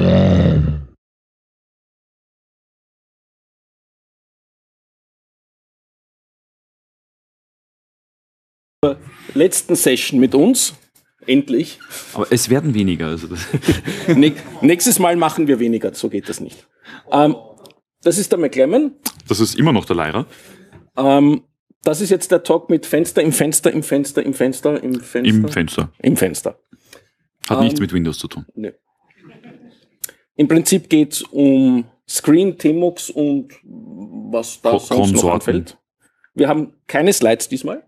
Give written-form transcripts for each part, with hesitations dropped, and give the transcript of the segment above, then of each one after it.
Letzten Session mit uns. Endlich. Aber es werden weniger. Also Nächstes Mal machen wir weniger, so geht das nicht. Das ist der McLemmon. Das ist immer noch der Leira. Das ist jetzt der Talk mit Fenster im Fenster, im Fenster, im Fenster, im Fenster. Im Fenster. Im Fenster. Hat nichts mit Windows zu tun. Nö. Im Prinzip geht es um Screen, Tmux und was da sonst noch anfällt. Wir haben keine Slides diesmal.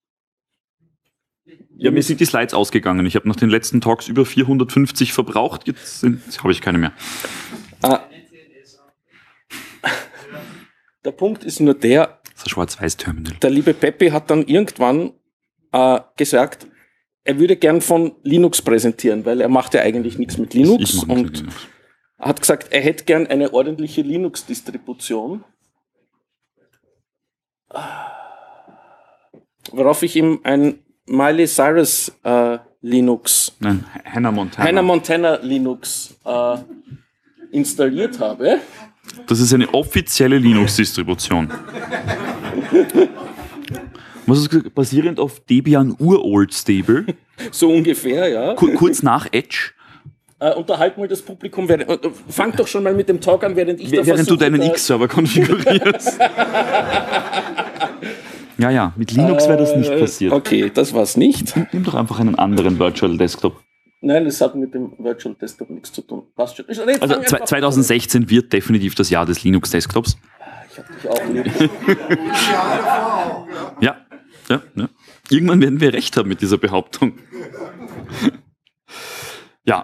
Ja, mir sind die Slides ausgegangen. Ich habe nach den letzten Talks über 450 verbraucht. Jetzt habe ich keine mehr. Der Punkt ist nur der, das ist ein Schwarz-Weiß-Terminal. Der liebe Peppi hat dann irgendwann gesagt, er würde gern von Linux präsentieren, weil er macht ja eigentlich nichts mit Linux. Und hat gesagt, er hätte gern eine ordentliche Linux-Distribution. Worauf ich ihm ein Miley Cyrus Linux, nein, Hannah Montana Linux installiert habe. Das ist eine offizielle Linux-Distribution. Was ist gesagt, basierend auf Debian Urold Stable. So ungefähr, ja. Kurz nach Edge. Unterhalt mal das Publikum. Fang doch schon mal mit dem Talk an, während du deinen X-Server konfigurierst. Ja, mit Linux wäre das nicht passiert. Okay, das war's nicht. Nimm doch einfach einen anderen Virtual Desktop. Nein, das hat mit dem Virtual Desktop nichts zu tun. Passt schon. Also 2016 wird definitiv das Jahr des Linux-Desktops. Ich hab dich auch lieb. Ja. Irgendwann werden wir recht haben mit dieser Behauptung. Ja,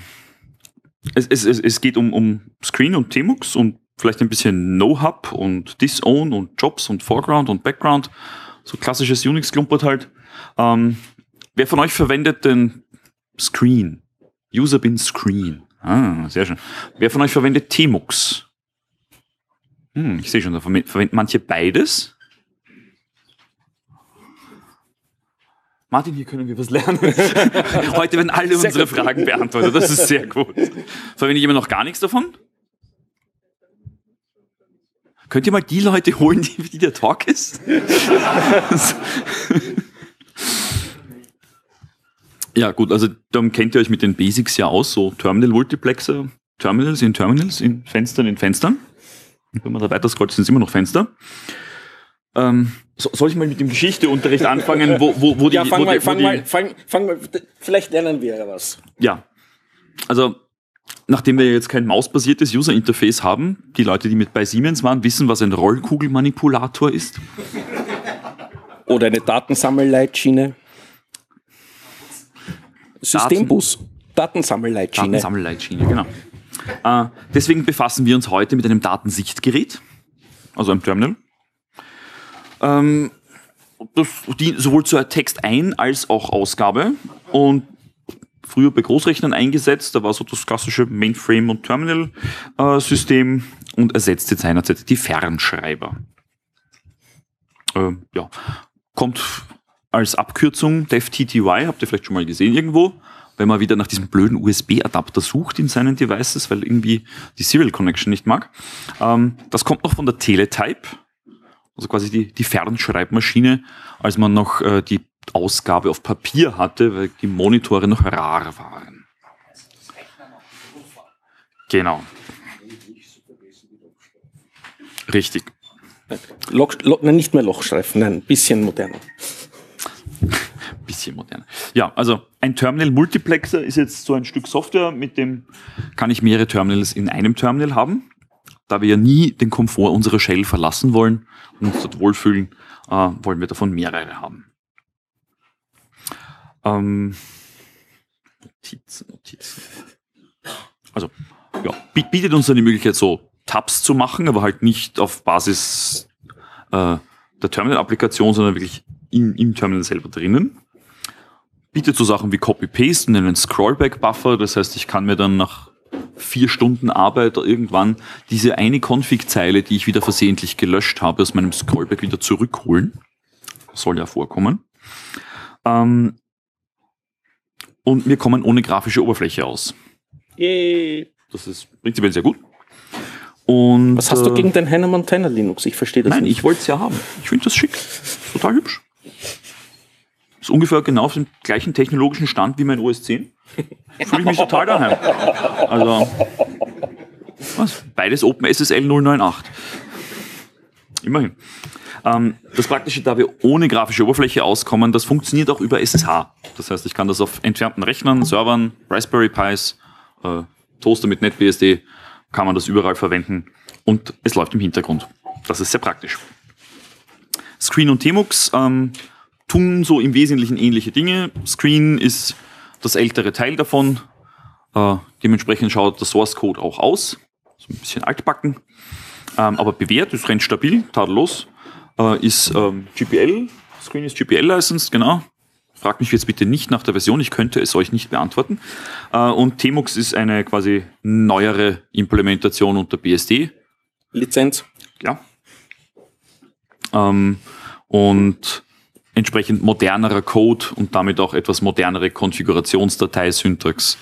es geht um Screen und Tmux und vielleicht ein bisschen No-Hub und Disown und Jobs und Foreground und Background. So klassisches Unix-Klumpert halt. Wer von euch verwendet den Screen? User bin Screen. Sehr schön. Wer von euch verwendet Tmux? Ich sehe schon, da verwenden manche beides. Martin, hier können wir was lernen. Heute werden alle unsere Fragen beantwortet. Das ist sehr gut. Verwendet jemand noch gar nichts davon? Könnt ihr mal die Leute holen, die der Talk ist? Ja gut, also dann kennt ihr euch mit den Basics ja aus, so Terminal-Multiplexer, Terminals in Fenstern. Und wenn man da weiter scrollt, sind es immer noch Fenster. Soll ich mal mit dem Geschichteunterricht anfangen, wo die... Fang mal, vielleicht lernen wir ja was. Ja, also nachdem wir jetzt kein mausbasiertes User-Interface haben, die Leute, die mit bei Siemens waren, wissen, was ein Rollkugelmanipulator ist. Oder eine Datensammelleitschiene. Systembus. Datensammelleitschiene, genau. Deswegen befassen wir uns heute mit einem Datensichtgerät, also einem Terminal. Das dient sowohl zur Text-Ein- als auch Ausgabe und früher bei Großrechnern eingesetzt, da war so das klassische Mainframe- und Terminal-System und ersetzt jetzt seinerzeit die Fernschreiber. Kommt als Abkürzung DevTTY, habt ihr vielleicht schon mal gesehen irgendwo, wenn man wieder nach diesem blöden USB-Adapter sucht in seinen Devices, weil irgendwie die Serial Connection nicht mag. Das kommt noch von der Teletype, also quasi die Fernschreibmaschine, als man noch die Ausgabe auf Papier hatte, weil die Monitore noch rar waren. Genau. Richtig. Nicht mehr Lochstreifen, nein, ein bisschen moderner. Bisschen moderner. Ja, also ein Terminal-Multiplexer ist jetzt so ein Stück Software, mit dem kann ich mehrere Terminals in einem Terminal haben. Da wir ja nie den Komfort unserer Shell verlassen wollen und uns dort wohlfühlen, wollen wir davon mehrere haben. Notizen. Also, ja, bietet uns dann die Möglichkeit, so Tabs zu machen, aber halt nicht auf Basis der Terminal-Applikation, sondern wirklich im Terminal selber drinnen. Bietet so Sachen wie Copy-Paste und einen Scrollback-Buffer, das heißt, ich kann mir dann nach 4 Stunden Arbeit irgendwann diese eine Config-Zeile, die ich wieder versehentlich gelöscht habe, aus meinem Scrollback wieder zurückholen. Soll ja vorkommen. Und wir kommen ohne grafische Oberfläche aus. Yay. Das ist prinzipiell sehr gut. Und, was hast du gegen den Hannah Montana Linux? Ich verstehe das nicht. Nein, nicht. ich wollte es ja haben. Ich finde das schick. Total hübsch. Ist ungefähr genau auf dem gleichen technologischen Stand wie mein OS 10. Fühle ich mich total daheim. Also, was? Beides OpenSSL 098. Immerhin. Das Praktische, da wir ohne grafische Oberfläche auskommen, das funktioniert auch über SSH. Das heißt, ich kann das auf entfernten Rechnern, Servern, Raspberry Pis, Toaster mit NetBSD, kann man das überall verwenden und es läuft im Hintergrund. Das ist sehr praktisch. Screen und Tmux tun so im Wesentlichen ähnliche Dinge. Screen ist das ältere Teil davon. Dementsprechend schaut der Source Code auch aus. So ein bisschen altbacken. Aber bewährt, ist recht stabil, tadellos. Ist GPL, Screen ist GPL-licensed, genau. Fragt mich jetzt bitte nicht nach der Version, ich könnte es euch nicht beantworten. Und Tmux ist eine quasi neuere Implementation unter BSD. Lizenz. Ja. Und entsprechend modernerer Code und damit auch etwas modernere Konfigurationsdateisyntax.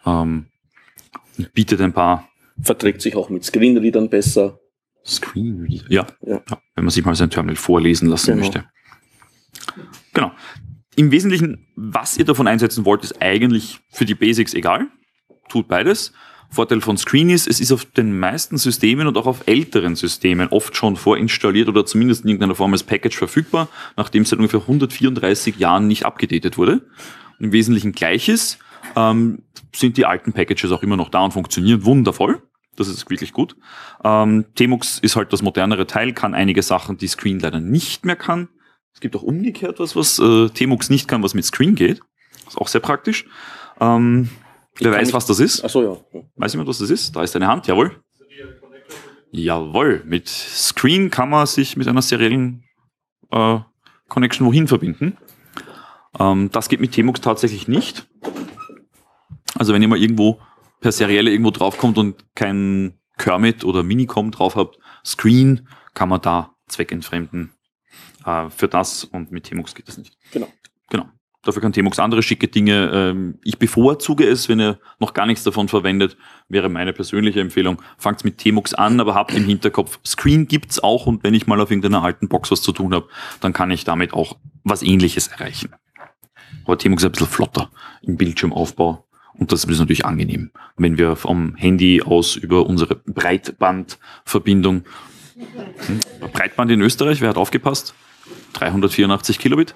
Bietet ein paar. Verträgt sich auch mit Screenreadern besser. Screenreader? Ja. Wenn man sich mal sein Terminal vorlesen lassen möchte. Genau. Im Wesentlichen, was ihr davon einsetzen wollt, ist eigentlich für die Basics egal. Tut beides. Vorteil von Screen ist, es ist auf den meisten Systemen und auch auf älteren Systemen oft schon vorinstalliert oder zumindest in irgendeiner Form als Package verfügbar, nachdem es seit ungefähr 134 Jahren nicht abgedatet wurde. Und im Wesentlichen Gleiches sind die alten Packages auch immer noch da und funktionieren wundervoll. Das ist wirklich gut. Tmux ist halt das modernere Teil, kann einige Sachen, die Screen leider nicht mehr kann. Es gibt auch umgekehrt was Tmux nicht kann, was mit Screen geht. Das ist auch sehr praktisch. Wer weiß, was das ist? Ach so, ja. Weiß jemand, was das ist? Da ist eine Hand, jawohl. Jawohl, mit Screen kann man sich mit einer seriellen Connection wohin verbinden. Das geht mit Tmux tatsächlich nicht. Also wenn ihr mal irgendwo per Serielle irgendwo draufkommt und kein Kermit oder Minicom drauf habt, Screen kann man da zweckentfremden. Für das und mit Tmux geht das nicht. Genau. Dafür kann Tmux andere schicke Dinge. Ich bevorzuge es, wenn ihr noch gar nichts davon verwendet, wäre meine persönliche Empfehlung. Fangt mit Tmux an, aber habt im Hinterkopf, Screen gibt's auch und wenn ich mal auf irgendeiner alten Box was zu tun habe, dann kann ich damit auch was Ähnliches erreichen. Aber Tmux ist ein bisschen flotter im Bildschirmaufbau und das ist natürlich angenehm, wenn wir vom Handy aus über unsere Breitbandverbindung, Breitband in Österreich, wer hat aufgepasst? 384 Kilobit,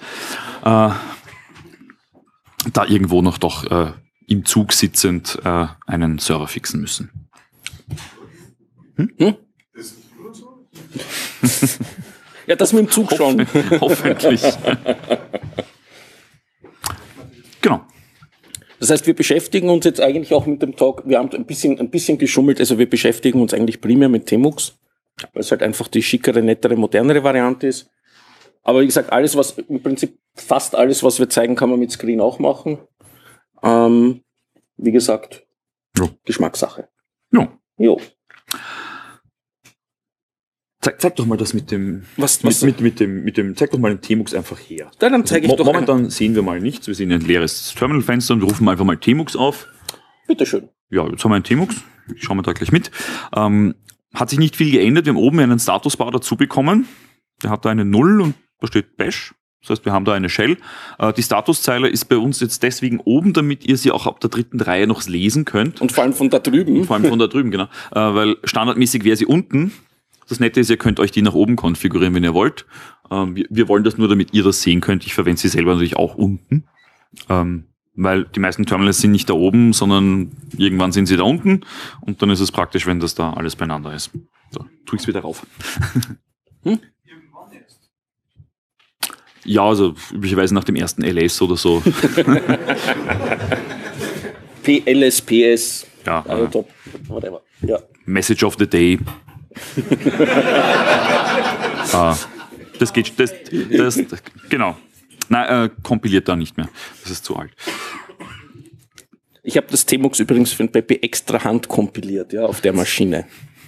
da irgendwo noch doch im Zug sitzend einen Server fixen müssen. Ja, das mit dem Zug schon. Hoffentlich. Genau. Das heißt, wir beschäftigen uns jetzt eigentlich auch mit dem Talk, wir haben ein bisschen geschummelt, also wir beschäftigen uns eigentlich primär mit Tmux, weil es halt einfach die schickere, nettere, modernere Variante ist. Aber wie gesagt, alles, was im Prinzip fast alles, was wir zeigen, kann man mit Screen auch machen. Wie gesagt, Geschmackssache. Jo. Zeig doch mal das mit dem, zeig doch mal den Tmux einfach her. Ja, dann zeige ich doch. Momentan sehen wir mal nichts. Wir sehen ein leeres Terminalfenster und rufen einfach mal Tmux auf. Bitteschön. Ja, jetzt haben wir einen Tmux. Schauen wir da gleich mit. Hat sich nicht viel geändert. Wir haben oben einen Statusbar dazu bekommen. Der hat da eine 0 und da steht Bash. Das heißt, wir haben da eine Shell. Die Statuszeile ist bei uns jetzt deswegen oben, damit ihr sie auch ab der dritten Reihe noch lesen könnt. Und vor allem von da drüben. Genau. Weil standardmäßig wäre sie unten. Das Nette ist, ihr könnt euch die nach oben konfigurieren, wenn ihr wollt. Wir wollen das nur, damit ihr das sehen könnt. Ich verwende sie selber natürlich auch unten. Weil die meisten Terminals sind nicht da oben, sondern irgendwann sind sie da unten. Und dann ist es praktisch, wenn das da alles beieinander ist. So, tu ich's wieder rauf. Ja, also üblicherweise nach dem ersten LS oder so. PLS, PS. Ja. Also top. Whatever. Ja. Message of the Day. Das geht, genau. Nein, kompiliert da nicht mehr. Das ist zu alt. Ich habe das Tmux übrigens für den Peppi extra Hand kompiliert, ja, auf der Maschine.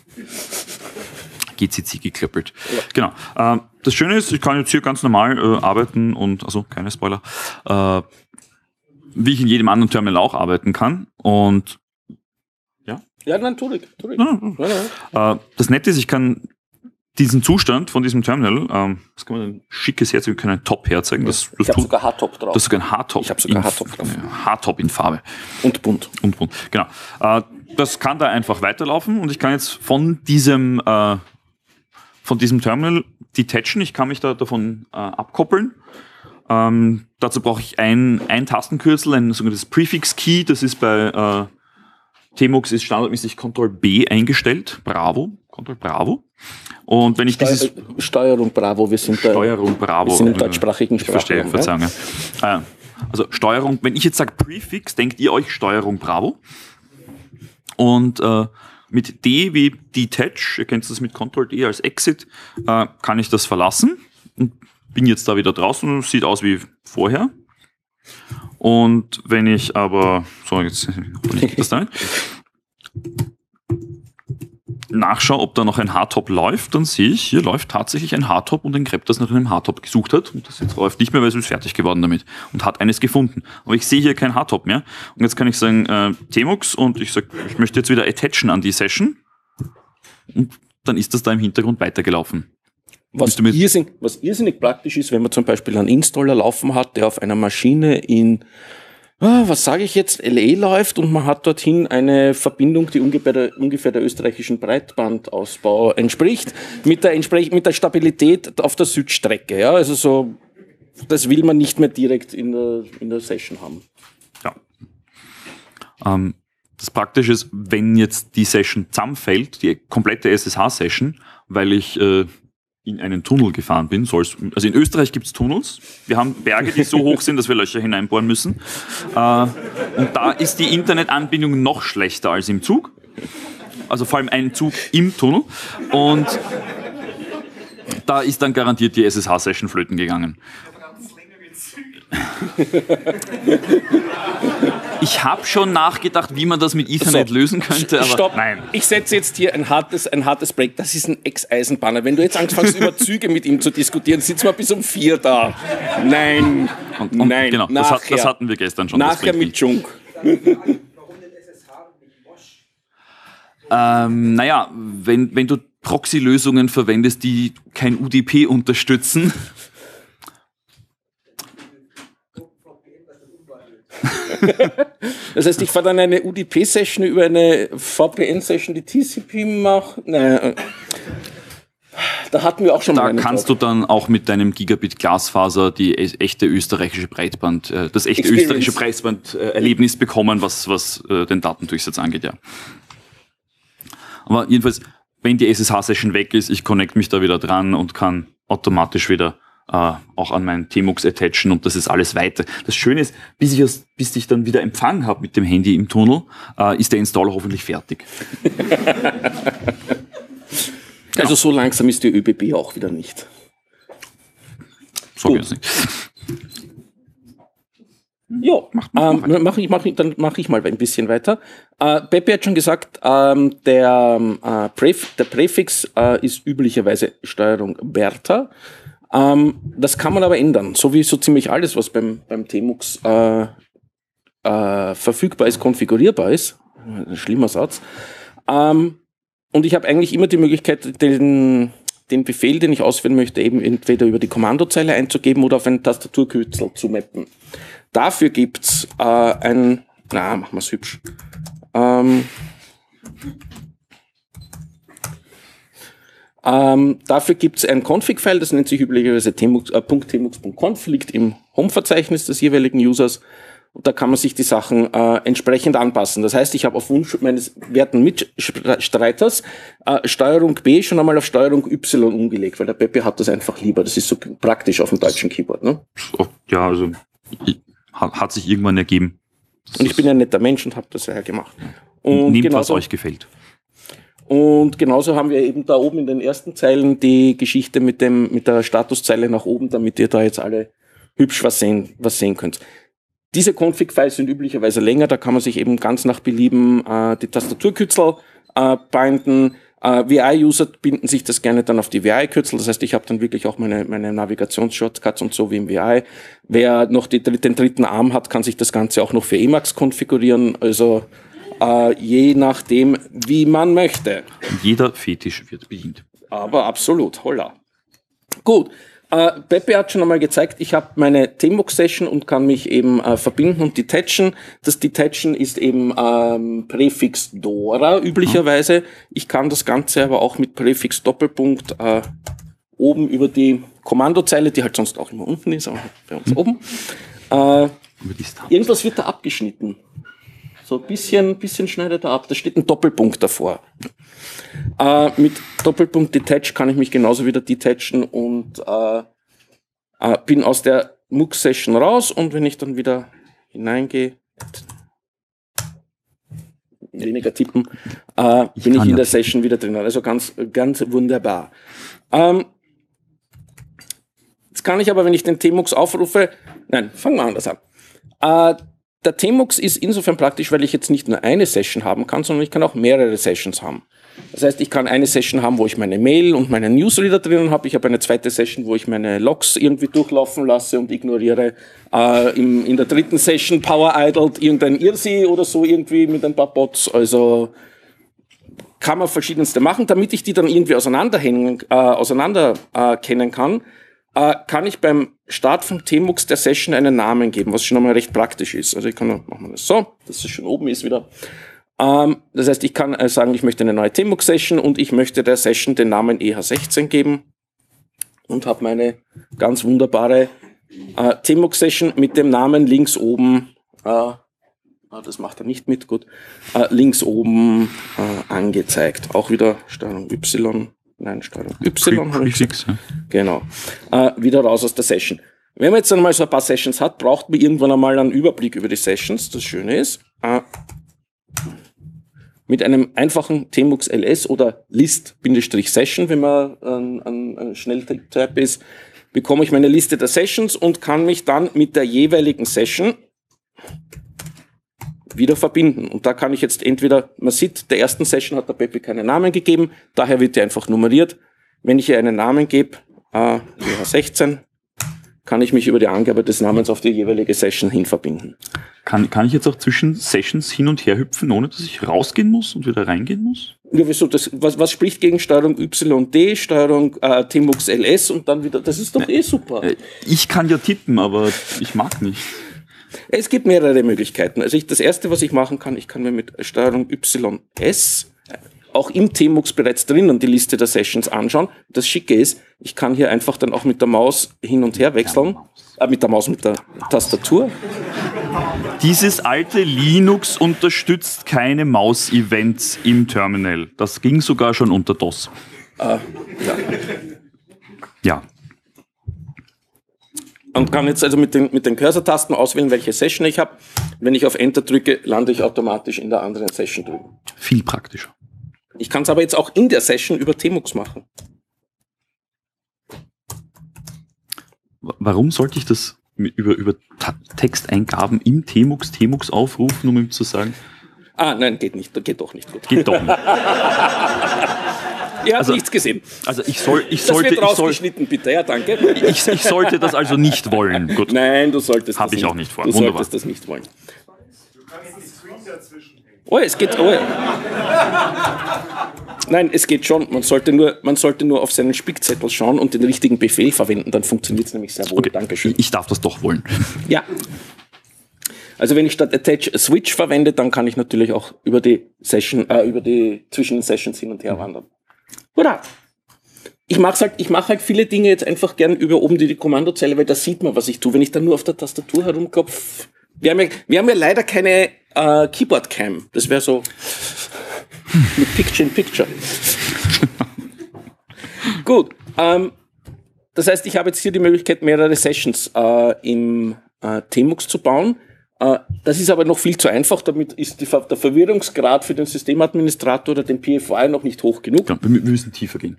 GCC geklöppelt. Ja. Genau. Das Schöne ist, ich kann jetzt hier ganz normal arbeiten und, also keine Spoiler, wie ich in jedem anderen Terminal auch arbeiten kann. Und ja, Ja, nein, tu ruhig. Das Nette ist, ich kann diesen Zustand von diesem Terminal, das kann man ein schickes Herz, wir können ein Top herzeigen. Ich habe sogar Hardtop drauf. Das ist sogar ein Hardtop. Ich habe sogar Hardtop drauf. Hardtop in Farbe. Und bunt. Genau. Das kann da einfach weiterlaufen und ich kann jetzt von diesem Terminal detachen. Ich kann mich da davon abkoppeln. Dazu brauche ich ein Tastenkürzel, ein sogenanntes Prefix-Key. Das ist bei Tmux ist standardmäßig Ctrl-B eingestellt. Ctrl Bravo. Und wenn ich Steuerung Bravo, wir sind im deutschsprachigen Sprachraum. Ich verstehe, Verzeihung. Ja. Also Steuerung, wenn ich jetzt sage Prefix, denkt ihr euch Steuerung Bravo. Und mit D wie Detach, ihr kennt das mit Ctrl-D als Exit, kann ich das verlassen. Und bin jetzt da wieder draußen, sieht aus wie vorher. Und wenn ich aber, so jetzt das damit, nachschaue, ob da noch ein Hardtop läuft, dann sehe ich, hier läuft tatsächlich ein Hardtop und ein Grep, das nach einem Hardtop gesucht hat. Und das jetzt läuft nicht mehr, weil es ist fertig geworden damit und hat eines gefunden. Aber ich sehe hier kein Hardtop mehr. Und jetzt kann ich sagen, Tmux und ich sage, ich möchte jetzt wieder attachen an die Session. Und dann ist das da im Hintergrund weitergelaufen. Was irrsinnig praktisch ist, wenn man zum Beispiel einen Installer laufen hat, der auf einer Maschine in, was sage ich jetzt, LA läuft und man hat dorthin eine Verbindung, die ungefähr der österreichischen Breitbandausbau entspricht, mit der Stabilität auf der Südstrecke. Ja, also so, das will man nicht mehr direkt in der Session haben. Ja. Das Praktische ist, wenn jetzt die Session zusammenfällt, die komplette SSH-Session, weil ich in einen Tunnel gefahren bin. Also in Österreich gibt es Tunnels. Wir haben Berge, die so hoch sind, dass wir Löcher hineinbohren müssen. Und da ist die Internetanbindung noch schlechter als im Zug. Also vor allem ein Zug im Tunnel. Und da ist dann garantiert die SSH-Session flöten gegangen. Ich habe schon nachgedacht, wie man das mit Ethernet lösen könnte, aber stopp. Nein. Ich setze jetzt hier ein hartes Break. Das ist ein Ex-Eisenbahner. Wenn du jetzt anfängst, über Züge mit ihm zu diskutieren, sitzen wir bis um 4 da. Nein. Nein. Genau, das hatten wir gestern schon. Nachher mit Junk. Naja, wenn du Proxy-Lösungen verwendest, die kein UDP unterstützen. Das heißt, ich fahre dann eine UDP-Session über eine VPN-Session, die TCP macht. Nein, da hatten wir auch schon mal. Da kannst du dann auch mit deinem Gigabit Glasfaser die echte österreichische Breitband, das echte österreichische Breitband-Erlebnis bekommen, was den Datendurchsatz angeht, ja. Aber jedenfalls, wenn die SSH-Session weg ist, ich connect mich da wieder dran und kann automatisch wieder auch an meinen Tmux attachen und das ist alles weiter. Das Schöne ist, bis ich dann wieder Empfang habe mit dem Handy im Tunnel, ist der Installer hoffentlich fertig. Also so langsam ist die ÖBB auch wieder nicht. So geht es nicht. Ja, dann mache ich mal ein bisschen weiter. Pepe hat schon gesagt, der Präfix ist üblicherweise Steuerung Bertha. Das kann man aber ändern, so wie so ziemlich alles, was beim Tmux verfügbar ist, konfigurierbar ist. Ein schlimmer Satz. Und ich habe eigentlich immer die Möglichkeit, den Befehl, den ich ausführen möchte, eben entweder über die Kommandozeile einzugeben oder auf einen Tastaturkürzel zu mappen. Dafür gibt's machen wir's hübsch. Dafür gibt es ein Config-File, das nennt sich üblicherweise .tmux.conf, liegt im Home-Verzeichnis des jeweiligen Users. Und da kann man sich die Sachen entsprechend anpassen. Das heißt, ich habe auf Wunsch meines werten Mitstreiters Steuerung B schon einmal auf Steuerung Y umgelegt, weil der Pepe hat das einfach lieber. Das ist so praktisch auf dem deutschen Keyboard. Ne? Ja, also hat sich irgendwann ergeben. Und ich bin ja ein netter Mensch und habe das ja gemacht. Und nehmt, was euch gefällt. Und genauso haben wir eben da oben in den ersten Zeilen die Geschichte mit der Statuszeile nach oben, damit ihr da jetzt alle hübsch was sehen könnt. Diese Config-Files sind üblicherweise länger, da kann man sich eben ganz nach Belieben die Tastaturkürzel binden. VI-User binden sich das gerne dann auf die VI-Kürzel, das heißt, ich habe dann wirklich auch meine Navigations-Shortcuts und so wie im VI. Wer noch den dritten Arm hat, kann sich das Ganze auch noch für Emacs konfigurieren, also je nachdem, wie man möchte. Jeder Fetisch wird bedient. Aber absolut, holla. Gut, Pepe hat schon einmal gezeigt, ich habe meine Tmux-Session und kann mich eben verbinden und detachen. Das Detachen ist eben Präfix Dora üblicherweise. Ich kann das Ganze aber auch mit Präfix Doppelpunkt oben über die Kommandozeile, die halt sonst auch immer unten ist, aber bei uns oben. Irgendwas wird da abgeschnitten. So ein bisschen schneidet er ab. Da steht ein Doppelpunkt davor. Mit Doppelpunkt Detach kann ich mich genauso wieder detachen und bin aus der Mux-Session raus und wenn ich dann wieder hineingehe, weniger tippen, bin ich in der Session wieder drin. Also ganz wunderbar. Jetzt kann ich aber, wenn ich den Tmux aufrufe, nein, fangen wir anders an. Der Tmux ist insofern praktisch, weil ich jetzt nicht nur eine Session haben kann, sondern ich kann auch mehrere Sessions haben. Das heißt, ich kann eine Session haben, wo ich meine Mail und meine Newsreader drinnen habe. Ich habe eine zweite Session, wo ich meine Logs irgendwie durchlaufen lasse und ignoriere. In der dritten Session power idled irgendein Irrsee oder so irgendwie mit ein paar Bots. Also kann man verschiedenste machen. Damit ich die dann irgendwie auseinander kennen kann, kann ich beim Start vom Tmux der Session einen Namen geben, was schon einmal recht praktisch ist. Also ich kann, machen wir das so, dass es schon oben ist wieder. Das heißt, ich kann sagen, ich möchte eine neue Tmux-Session und ich möchte der Session den Namen EH16 geben und habe meine ganz wunderbare Tmux-Session mit dem Namen links oben, das macht er nicht mit, gut, links oben angezeigt. Auch wieder Steuerung Y. Nein, Steuerung Y. Prefix, ja. Genau. Wieder raus aus der Session. Wenn man jetzt einmal so ein paar Sessions hat, braucht man irgendwann einmal einen Überblick über die Sessions. Das Schöne ist, mit einem einfachen Tmux ls oder list-session, wenn man ein Schnelltyp ist, bekomme ich meine Liste der Sessions und kann mich dann mit der jeweiligen Session wieder verbinden. Und da kann ich jetzt entweder, man sieht, der ersten Session hat der Pepe keinen Namen gegeben, daher wird die einfach nummeriert. Wenn ich ihr einen Namen gebe, EH16, kann ich mich über die Angabe des Namens auf die jeweilige Session hin verbinden. Kann ich jetzt auch zwischen Sessions hin und her hüpfen, ohne dass ich rausgehen muss und wieder reingehen muss? Ja, wieso? Was spricht gegen Steuerung YD, Steuerung Tmux ls und dann wieder, das ist doch super. Ich kann ja tippen, aber ich mag nicht. Es gibt mehrere Möglichkeiten. Also das erste, was ich machen kann, ich kann mir mit Steuerung YS auch im Tmux bereits drinnen die Liste der Sessions anschauen. Das Schicke ist, ich kann hier einfach dann auch mit der Maus hin und her wechseln. Mit der Tastatur. Dieses alte Linux unterstützt keine Maus-Events im Terminal. Das ging sogar schon unter DOS. Ja. Und kann jetzt also mit den Cursor-Tasten auswählen, welche Session ich habe. Wenn ich auf Enter drücke, lande ich automatisch in der anderen Session drüben. Viel praktischer. Ich kann es aber jetzt auch in der Session über Tmux machen. Warum sollte ich das über Texteingaben im Tmux aufrufen, um ihm zu sagen? Nein, geht nicht. Geht doch nicht. Gut. Geht doch nicht. Ihr habt nichts gesehen. Also das wird rausgeschnitten, bitte. Ja, danke. Ich sollte das also nicht wollen. Gut. Nein, du solltest das nicht. Habe ich auch nicht vor. Du solltest das nicht wollen. Du kannst die Screen dazwischen hängen. Oh, es geht. Oh. Nein, es geht schon. Man sollte nur auf seinen Spickzettel schauen und den richtigen Befehl verwenden, dann funktioniert es nämlich sehr wohl. Okay. Dankeschön. Ich darf das doch wollen. Ja. Also wenn ich statt Attach Switch verwende, dann kann ich natürlich auch über die Session, zwischen den Sessions hin und her wandern. Oder? Ich mache halt viele Dinge jetzt einfach gern über oben die Kommandozeile, weil da sieht man, was ich tue. Wenn ich dann nur auf der Tastatur herumklopfe, wir haben ja leider keine Keyboard-Cam. Das wäre so mit Picture-in-Picture. Gut. Das heißt, ich habe jetzt hier die Möglichkeit, mehrere Sessions im Tmux zu bauen. Das ist aber noch viel zu einfach, damit ist der Verwirrungsgrad für den Systemadministrator oder den PFY noch nicht hoch genug. Ja, wir müssen tiefer gehen.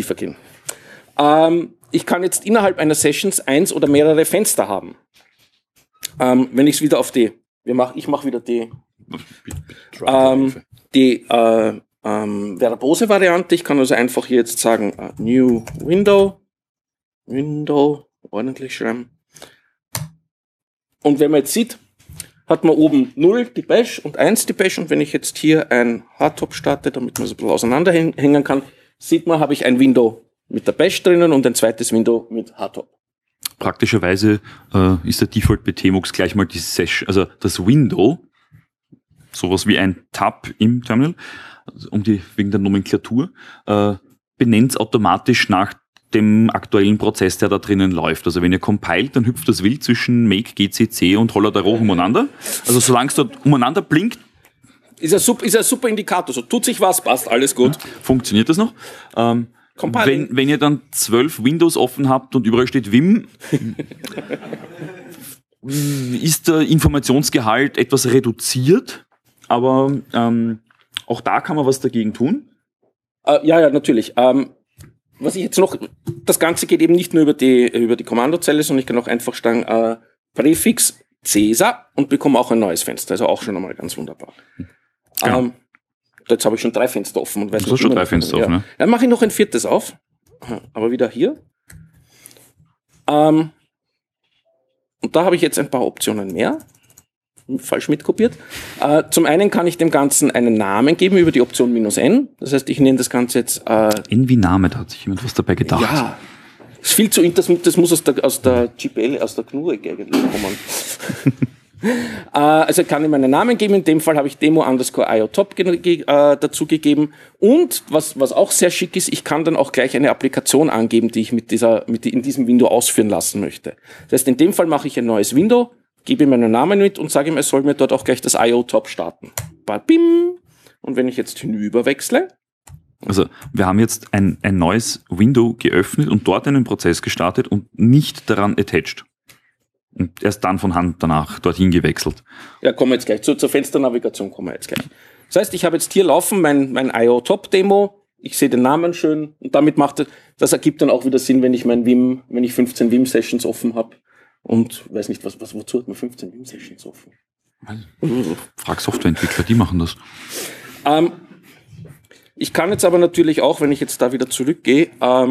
Ich kann jetzt innerhalb einer Sessions eins oder mehrere Fenster haben. Wenn ich es wieder auf ich mache wieder die verbose-Variante. Ich kann also einfach hier jetzt sagen, New Window, ordentlich schreiben. Und wenn man jetzt sieht, hat man oben 0 die Bash und 1 die Bash. Und wenn ich jetzt hier ein Hardtop starte, damit man es ein bisschen auseinanderhängen kann, sieht man, habe ich ein Window mit der Bash drinnen und ein zweites Window mit Hardtop. Praktischerweise ist der Default bei Tmux gleich mal die Session, also das Window, sowas wie ein Tab im Terminal, wegen der Nomenklatur, benennt es automatisch nach dem aktuellen Prozess, der da drinnen läuft. Also wenn ihr compilt, dann hüpft das wild zwischen make, gcc und Hollerdero umeinander. Also solange es dort umeinander blinkt, ist ein super Indikator. So tut sich was, passt, alles gut. Funktioniert das noch? Wenn ihr dann 12 Windows offen habt und überall steht Vim, ist der Informationsgehalt etwas reduziert, aber auch da kann man was dagegen tun. Ja, natürlich. Was ich jetzt noch, das Ganze geht eben nicht nur über die Kommandozelle, sondern ich kann auch einfach sagen, Präfix Caesar und bekomme auch ein neues Fenster. Also auch schon einmal ganz wunderbar. Genau. Jetzt habe ich schon 3 Fenster offen. Und weiß du hast schon 3 Fenster offen, ne? Dann mache ich noch ein 4. auf. Aber wieder hier. Und da habe ich jetzt ein paar Optionen mehr. Falsch mitkopiert. Zum einen kann ich dem Ganzen einen Namen geben über die Option -n. Das heißt, ich nenne das Ganze jetzt... N wie Name, da hat sich jemand was dabei gedacht. Ja, das ist viel zu... Das muss aus der GPL, aus der GNU-Ecke eigentlich kommen. Also kann ich einen Namen geben. In dem Fall habe ich Demo_IO_Top dazu gegeben. Und was auch sehr schick ist, ich kann dann auch gleich eine Applikation angeben, die ich in diesem Window ausführen lassen möchte. Das heißt, in dem Fall mache ich ein neues Window, gebe ihm einen Namen mit und sage ihm, er soll mir dort auch gleich das IO-Top starten. Bim. Und wenn ich jetzt hinüber wechsle. Also wir haben jetzt ein neues Window geöffnet und dort einen Prozess gestartet und nicht daran attached. Und erst dann von Hand danach dorthin gewechselt. Ja, kommen wir jetzt gleich. Zur Fensternavigation kommen wir jetzt gleich. Das heißt, ich habe jetzt hier laufen mein IO-Top-Demo. Ich sehe den Namen schön und damit das ergibt dann auch wieder Sinn, wenn ich wenn ich 15 Vim-Sessions offen habe. Und weiß nicht, wozu hat man 15 Vim-Sessions offen? Frag Softwareentwickler, die machen das. Ich kann jetzt aber natürlich auch, wenn ich jetzt da wieder zurückgehe,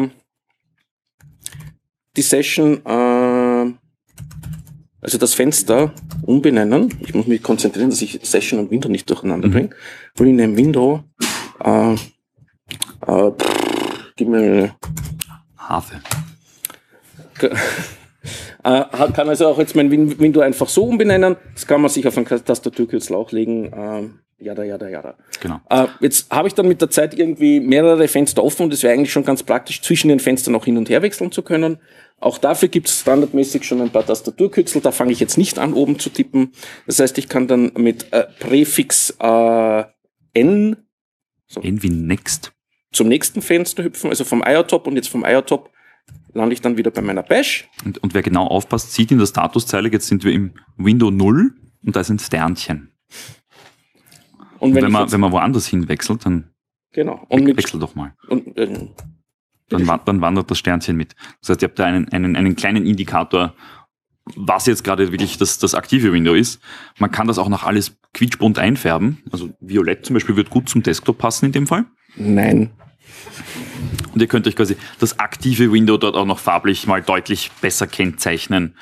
die Session, also das Fenster umbenennen. Ich muss mich konzentrieren, dass ich Session und Window nicht durcheinander bringe. Wo ich nehme Window, gib mir eine Hafe. Kann also auch jetzt mein Window einfach so umbenennen. Das kann man sich auf einen Tastaturkürzel auch legen. Jada. Genau. Jetzt habe ich dann mit der Zeit irgendwie mehrere Fenster offen und es wäre eigentlich schon ganz praktisch, zwischen den Fenstern auch hin und her wechseln zu können. Auch dafür gibt es standardmäßig schon ein paar Tastaturkürzel. Da fange ich jetzt nicht an, oben zu tippen. Das heißt, ich kann dann mit Präfix N, so, N wie Next, zum nächsten Fenster hüpfen, also vom IO-Top, und jetzt vom IO-Top lande ich dann wieder bei meiner Bash. Und wer genau aufpasst, sieht in der Statuszeile, jetzt sind wir im Window 0 und da ist ein Sternchen. Und wenn man woanders hinwechselt, dann wechsel doch mal. Dann wandert das Sternchen mit. Das heißt, ihr habt da einen kleinen Indikator, was jetzt gerade wirklich das aktive Window ist. Man kann das auch noch alles quietschbunt einfärben. Also Violett zum Beispiel wird gut zum Desktop passen in dem Fall. Nein. Und ihr könnt euch quasi das aktive Window dort auch noch farblich mal deutlich besser kennzeichnen.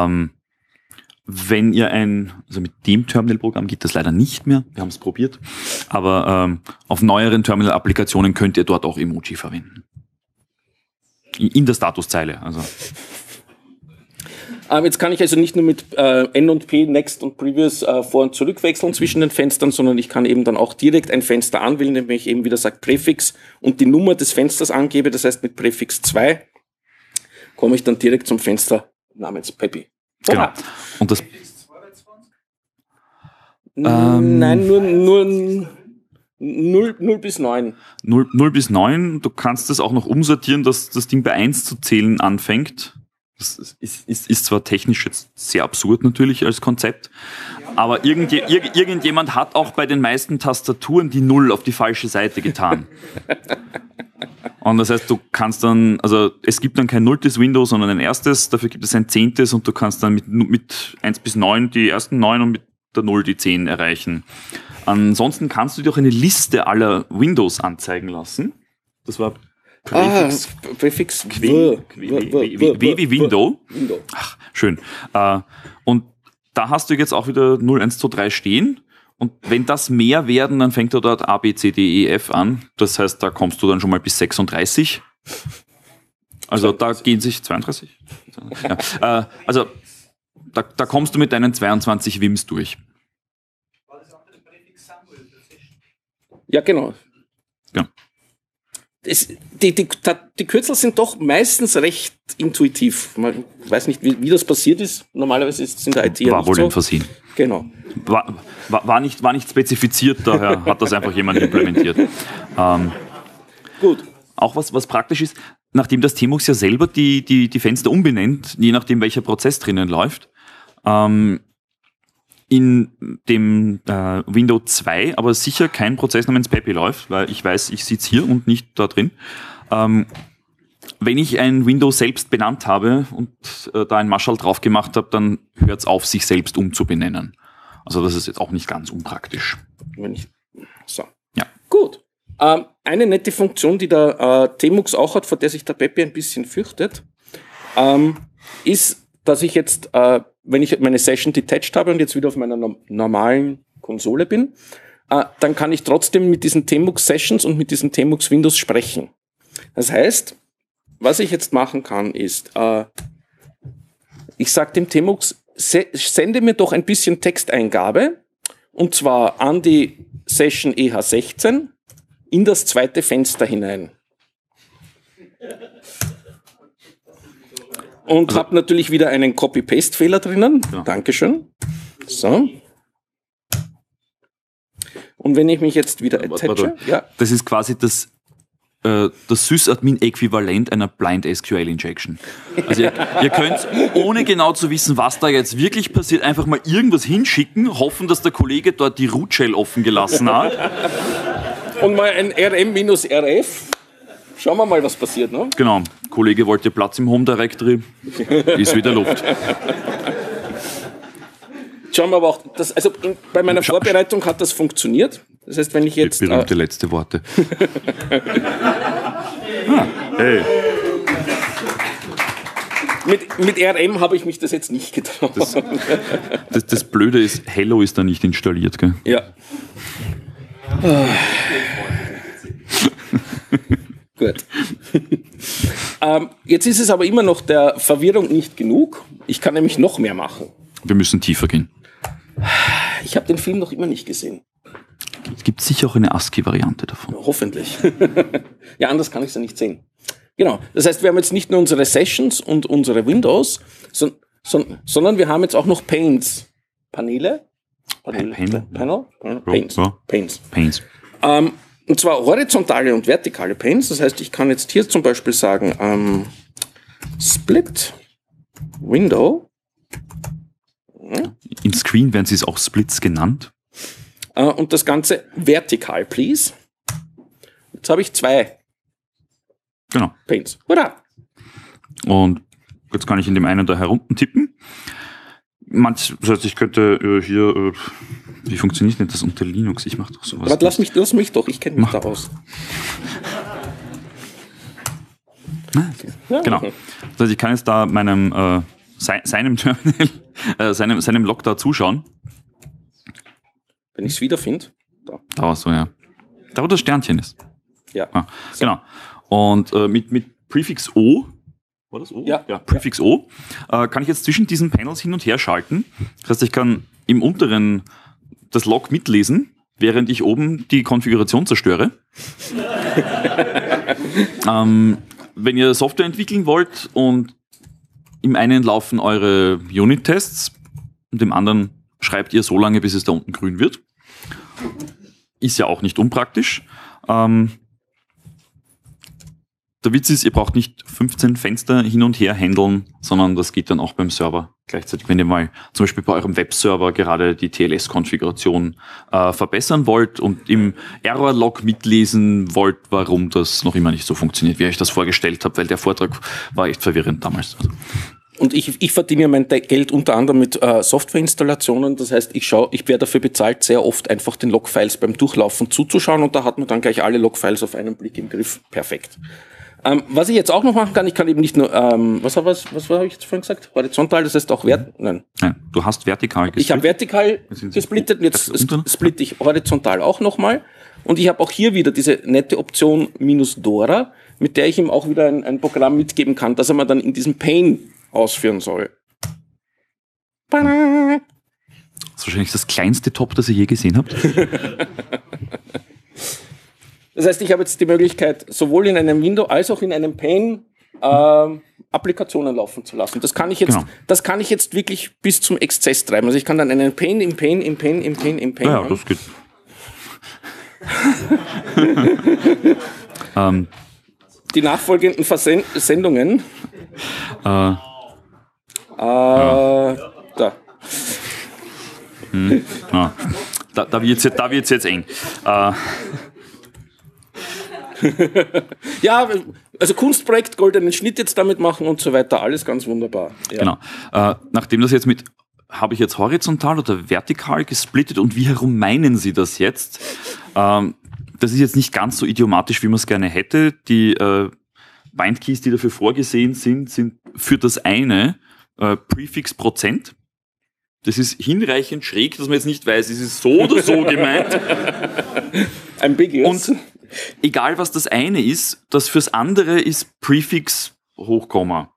Wenn ihr also mit dem Terminal-Programm geht das leider nicht mehr, wir haben es probiert, aber auf neueren Terminal-Applikationen könnt ihr dort auch Emoji verwenden. In der Statuszeile. Also. Jetzt kann ich also nicht nur mit N und P, Next und Previous vor- und zurückwechseln zwischen den Fenstern, sondern ich kann eben dann auch direkt ein Fenster anwählen, indem ich eben wieder sage Präfix und die Nummer des Fensters angebe. Das heißt, mit Präfix 2 komme ich dann direkt zum Fenster namens Peppy. Genau. Und das Nein, nur 0 bis 9. 0 bis 9, du kannst es auch noch umsortieren, dass das Ding bei 1 zu zählen anfängt. Das ist zwar technisch jetzt sehr absurd natürlich als Konzept, aber irgendjemand hat auch bei den meisten Tastaturen die 0 auf die falsche Seite getan. Und das heißt, du kannst dann, also es gibt dann kein 0. Window, sondern ein erstes, dafür gibt es ein 10. und du kannst dann mit 1 bis 9 die ersten 9 und mit der 0 die 10 erreichen. Ansonsten kannst du dir auch eine Liste aller Windows anzeigen lassen. Das war Präfix W wie Window. Ach, schön. Und da hast du jetzt auch wieder 0, 1, 2, 3 stehen. Und wenn das mehr werden, dann fängt er dort A, B, C, D, E, F an. Das heißt, da kommst du dann schon mal bis 36. Also 32. Da gehen sich 32? Ja. Also da kommst du mit deinen 22 WIMs durch. War das auch das Präfix Samuel? Ja, genau. Ja. Die Kürzel sind doch meistens recht intuitiv. Man weiß nicht, wie das passiert ist. Normalerweise ist es in der IT war wohl ein Versehen. Genau. War nicht spezifiziert, daher hat das einfach jemand implementiert. Gut. Auch was praktisch ist, nachdem das Tmux ja selber die Fenster umbenennt, je nachdem welcher Prozess drinnen läuft, in dem Windows 2 aber sicher kein Prozess namens Peppy läuft, weil ich weiß, ich sitze hier und nicht da drin. Wenn ich ein Windows selbst benannt habe und da ein Marschall drauf gemacht habe, dann hört es auf, sich selbst umzubenennen. Also das ist jetzt auch nicht ganz unpraktisch. So. Ja. Gut. Eine nette Funktion, die der Tmux auch hat, vor der sich der Peppy ein bisschen fürchtet, ist, dass ich jetzt, wenn ich meine Session detached habe und jetzt wieder auf meiner normalen Konsole bin, dann kann ich trotzdem mit diesen Tmux Sessions und mit diesen Tmux Windows sprechen. Das heißt, was ich jetzt machen kann, ist, ich sage dem Tmux, sende mir doch ein bisschen Texteingabe, und zwar an die Session EH16 in das zweite Fenster hinein. Und habe natürlich wieder einen Copy-Paste-Fehler drinnen. Ja. Dankeschön. So. Und wenn ich mich jetzt wieder attache... Ja. Das ist quasi das Sysadmin-Äquivalent einer Blind SQL-Injection. Also ihr könnt, ohne genau zu wissen, was da jetzt wirklich passiert, einfach mal irgendwas hinschicken, hoffen, dass der Kollege dort die Root-Shell offen gelassen hat. Und mal ein rm-rf. Schauen wir mal, was passiert, ne? Genau. Kollege wollte Platz im Home Directory. Ist wieder Luft. Schauen wir aber auch, also bei meiner Vorbereitung hat das funktioniert. Das heißt, wenn ich jetzt... Berühmte letzte Worte. Hey. Mit RM habe ich mich das jetzt nicht getraut. Das Blöde ist, Hello ist da nicht installiert, gell? Ja. Gut. Jetzt ist es aber immer noch der Verwirrung nicht genug. Ich kann nämlich noch mehr machen. Wir müssen tiefer gehen. Ich habe den Film noch immer nicht gesehen. Es gibt sicher auch eine ASCII-Variante davon. Hoffentlich. Ja, anders kann ich es ja nicht sehen. Genau. Das heißt, wir haben jetzt nicht nur unsere Sessions und unsere Windows, sondern wir haben jetzt auch noch Panes. Paneele? Panes. Und zwar horizontale und vertikale Panes. Das heißt, ich kann jetzt hier zum Beispiel sagen, Split Window. In Screen werden sie es auch Splits genannt. Und das Ganze vertikal, please. Jetzt habe ich 2 Panes. Hurra! Und jetzt kann ich in dem einen da herunten tippen. Das heißt, ich könnte hier... wie funktioniert denn das unter Linux? Ich mache doch sowas. Aber lass mich doch, ich kenne mich da aus. Genau. Das heißt, ich kann jetzt da seinem Terminal, seinem Log da zuschauen. Wenn ich es wiederfinde. Da war es so, ja. Da, wo das Sternchen ist. Ja. So. Genau. Und mit Prefix O, war das O? Ja. Prefix O, kann ich jetzt zwischen diesen Panels hin und her schalten. Das heißt, ich kann im unteren das Log mitlesen, während ich oben die Konfiguration zerstöre. Wenn ihr Software entwickeln wollt und im einen laufen eure Unit-Tests und im anderen schreibt ihr so lange, bis es da unten grün wird. Ist ja auch nicht unpraktisch. Der Witz ist, ihr braucht nicht 15 Fenster hin und her handeln, sondern das geht dann auch beim Server gleichzeitig. Wenn ihr mal zum Beispiel bei eurem Webserver gerade die TLS-Konfiguration verbessern wollt und im Error-Log mitlesen wollt, warum das noch immer nicht so funktioniert, wie ich das vorgestellt habe, weil der Vortrag war echt verwirrend damals. Und ich verdiene ja mein Geld unter anderem mit Softwareinstallationen. Das heißt, ich werde dafür bezahlt, sehr oft einfach den Logfiles beim Durchlaufen zuzuschauen und da hat man dann gleich alle Logfiles auf einen Blick im Griff. Perfekt. Was ich jetzt auch noch machen kann, ich kann eben nicht nur, was habe ich jetzt vorhin gesagt? Horizontal, das heißt auch Nein, du hast vertikal gesplittet. Ich habe vertikal gesplittet und jetzt splitte ich horizontal auch nochmal. Und ich habe auch hier wieder diese nette Option -Dora, mit der ich ihm auch wieder ein Programm mitgeben kann, das er mir dann in diesem Pane ausführen soll. Das ist wahrscheinlich das kleinste Top, das ihr je gesehen habt. Das heißt, ich habe jetzt die Möglichkeit, sowohl in einem Window als auch in einem Pane Applikationen laufen zu lassen. Das kann ich jetzt wirklich bis zum Exzess treiben. Also ich kann dann einen Pane im Pane im Pane im Pane im Pane. Ja, das geht. Die nachfolgenden Sendungen. Da. Da wird's jetzt eng. Ja, also Kunstprojekt, goldenen Schnitt jetzt damit machen und so weiter, alles ganz wunderbar. Ja. Genau. Nachdem das jetzt habe ich jetzt horizontal oder vertikal gesplittet und wie herum meinen Sie das jetzt? Das ist jetzt nicht ganz so idiomatisch, wie man es gerne hätte. Die Bindkeys, die dafür vorgesehen sind für das eine Prefix Prozent. Das ist hinreichend schräg, dass man jetzt nicht weiß, ist es so oder so gemeint. Ambiguous. Und egal, was das eine ist, das fürs andere ist Prefix Hochkomma.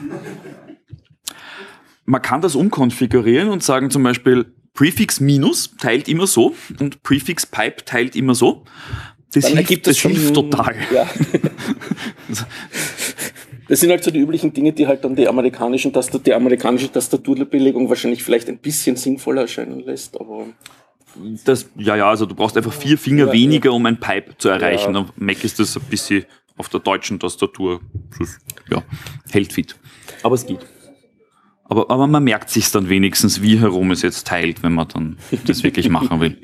Man kann das umkonfigurieren und sagen zum Beispiel, Prefix Minus teilt immer so und Prefix Pipe teilt immer so. Das hilft total. Ja. Das sind halt so die üblichen Dinge, die halt dann die amerikanische Tastaturbelegung wahrscheinlich vielleicht ein bisschen sinnvoller erscheinen lässt, aber... Also du brauchst einfach 4 Finger weniger, um ein Pipe zu erreichen. Ja. Auf Mac ist das ein bisschen auf der deutschen Tastatur, hält fit. Aber es geht. Aber man merkt sich dann wenigstens, wie herum es jetzt teilt, wenn man dann das wirklich machen will.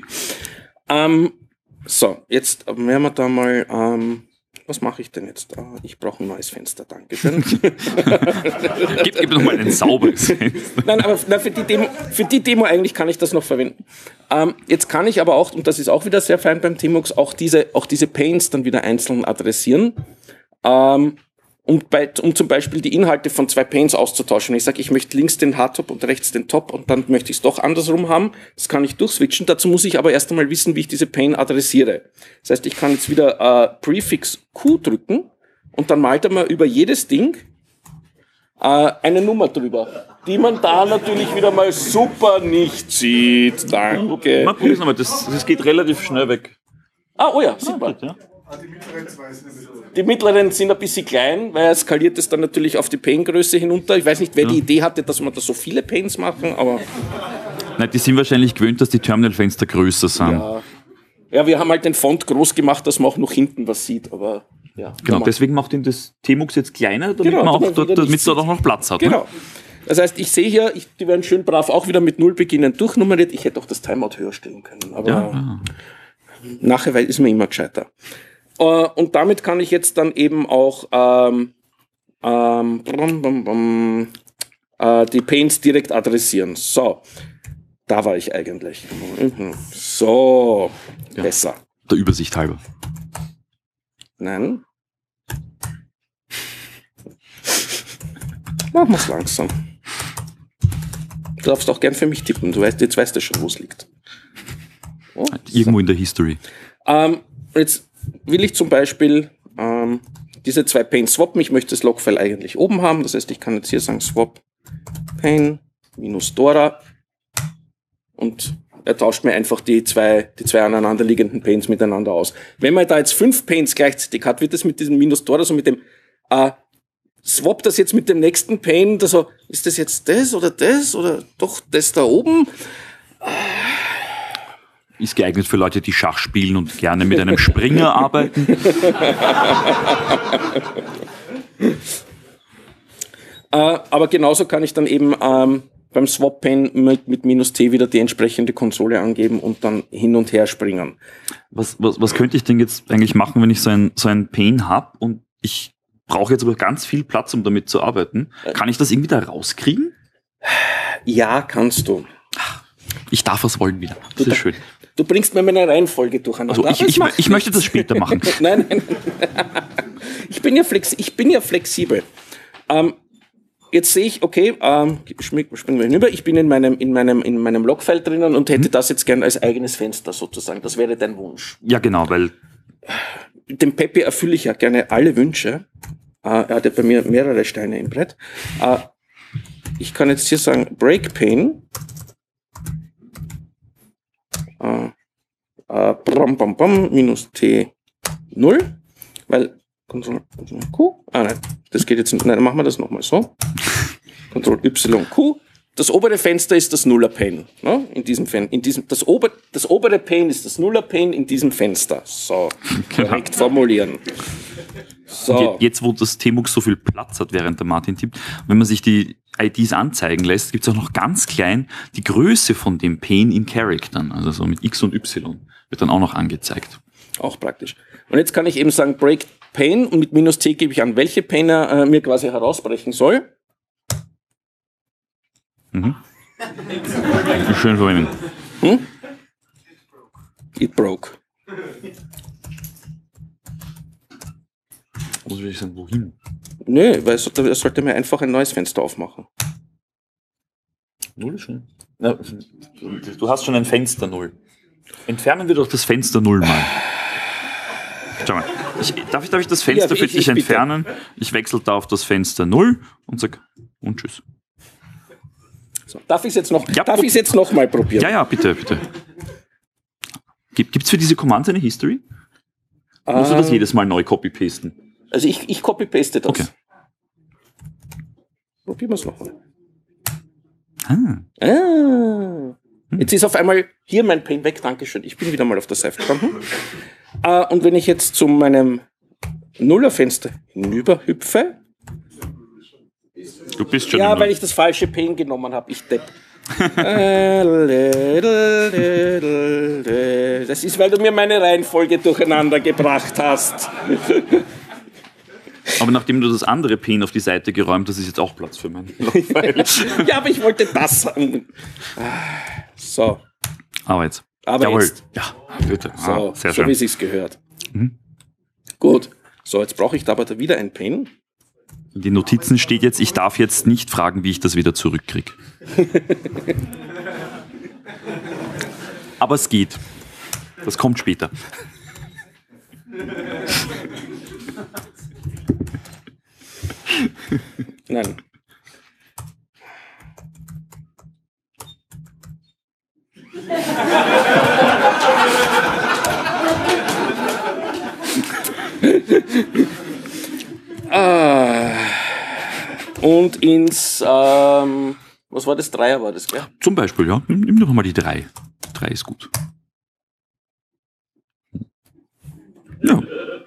So, jetzt werden wir da mal, was mache ich denn jetzt? Ich brauche ein neues Fenster, dankeschön. Gib noch mal ein sauberes Fenster. Nein, aber für die Demo eigentlich kann ich das noch verwenden. Jetzt kann ich aber auch, und das ist auch wieder sehr fein beim Tmux, auch diese Panes dann wieder einzeln adressieren. Um zum Beispiel die Inhalte von 2 Panes auszutauschen. Wenn ich sage, ich möchte links den Hardtop und rechts den Top und dann möchte ich es doch andersrum haben, das kann ich durchswitchen. Dazu muss ich aber erst einmal wissen, wie ich diese Pane adressiere. Das heißt, ich kann jetzt wieder Prefix Q drücken und dann malt er mir über jedes Ding eine Nummer drüber, die man da natürlich wieder mal super nicht sieht. Danke. Mal probier's nochmal, das geht relativ schnell weg. Oh ja, sieht man. Ja. Die mittleren sind ein bisschen klein, weil er skaliert es dann natürlich auf die Pane-Größe hinunter. Ich weiß nicht, wer die Idee hatte, dass man da so viele Panes machen, aber... Nein, die sind wahrscheinlich gewöhnt, dass die Terminalfenster größer sind. Ja, wir haben halt den Font groß gemacht, dass man auch noch hinten was sieht, aber ja. Genau, deswegen macht ihn das Tmux jetzt kleiner, damit man auch damit es dort auch noch Platz hat. Genau. Ne? Das heißt, ich sehe hier, die werden schön brav auch wieder mit 0 beginnen durchnummeriert. Ich hätte auch das Timeout höher stellen können, aber nachher ist mir immer gescheiter. Und damit kann ich jetzt dann eben auch die Panes direkt adressieren. So, da war ich eigentlich. So, besser. Der Übersicht halber. Nein. Machen wir es langsam. Du darfst auch gern für mich tippen. Jetzt weißt du schon, wo es liegt. Irgendwo in der History. Jetzt will ich zum Beispiel diese 2 Panes swappen. Ich möchte das Logfile eigentlich oben haben. Das heißt, ich kann jetzt hier sagen swap Pane -Dora und er tauscht mir einfach die zwei aneinanderliegenden Panes miteinander aus. Wenn man da jetzt 5 Panes gleichzeitig hat, wird das mit diesem -Dora, so mit dem swap das jetzt mit dem nächsten Pane, also ist das jetzt das oder doch das da oben? Ist geeignet für Leute, die Schach spielen und gerne mit einem Springer arbeiten. Aber genauso kann ich dann eben beim Swap-Pane mit -T wieder die entsprechende Konsole angeben und dann hin und her springen. Was könnte ich denn jetzt eigentlich machen, wenn ich so ein Pane habe und ich brauche jetzt aber ganz viel Platz, um damit zu arbeiten? Kann ich das irgendwie da rauskriegen? Ja, kannst du. Ich darf was wollen wieder. Das ist schön. Du bringst mir meine Reihenfolge durcheinander. Also ich möchte das später machen. Nein. Ich bin ja flexibel. Jetzt sehe ich, okay, springen wir hinüber. Ich bin in meinem Logfile drinnen und hätte das jetzt gern als eigenes Fenster sozusagen. Das wäre dein Wunsch. Ja, genau, weil Dem Peppi erfülle ich ja gerne alle Wünsche. Er hat ja bei mir mehrere Steine im Brett. Ich kann jetzt hier sagen, Breakpane. Minus T0, weil Ctrl Q, nein, das geht jetzt nicht, nein, machen wir das nochmal so. Ctrl Y Q, das obere Fenster ist das Nuller-Pane, ne? Das obere Pane ist das Nuller-Pane in diesem Fenster. So, korrekt formulieren. So. Jetzt, wo das Tmux so viel Platz hat, während der Martin tippt, wenn man sich die IDs anzeigen lässt, gibt es auch noch ganz klein die Größe von dem Pane in Charaktern, also so mit X und Y, wird dann auch noch angezeigt. Auch praktisch. Und jetzt kann ich eben sagen, Break Pane und mit minus T gebe ich an, welche Pane er mir quasi herausbrechen soll. Schön verwenden. It broke. Was will ich sagen, wohin? Nö, weil er sollte mir einfach ein neues Fenster aufmachen. Null schon? Na, du hast schon ein Fenster 0. Entfernen wir doch das Fenster 0 mal. Schau mal. Darf ich das Fenster für dich entfernen? Bitte. Ich wechsle da auf das Fenster 0 und sag und tschüss. So, darf ich es jetzt noch mal probieren? Ja, bitte. Gibt es für diese Commands eine History? Musst du das jedes Mal neu copy-pasten? Also ich copy-paste das. Okay. Probieren wir es nochmal. Jetzt ist auf einmal hier mein Pane weg. Dankeschön. Ich bin wieder mal auf der Seite gekommen. Und wenn ich jetzt zu meinem Nullerfenster hinüber hüpfe. Du bist schon. Ja, weil ich das falsche Pane genommen habe. Ich depp. Das ist, weil du mir meine Reihenfolge durcheinander gebracht hast. Aber nachdem du das andere Pane auf die Seite geräumt hast, ist jetzt auch Platz für meinen Logfile. Ja, aber ich wollte das haben. So. Aber jetzt. Jawohl. Jetzt. Ja, bitte. So, sehr schön. So wie es sich gehört. Gut. So, jetzt brauche ich da aber wieder ein Pane. In den Notizen steht jetzt, ich darf jetzt nicht fragen, wie ich das wieder zurückkriege. Aber es geht. Das kommt später. Nein. Und ins, was war das? Dreier war das, gell? Zum Beispiel, ja. Nimm doch mal die 3. 3 ist gut. Ja.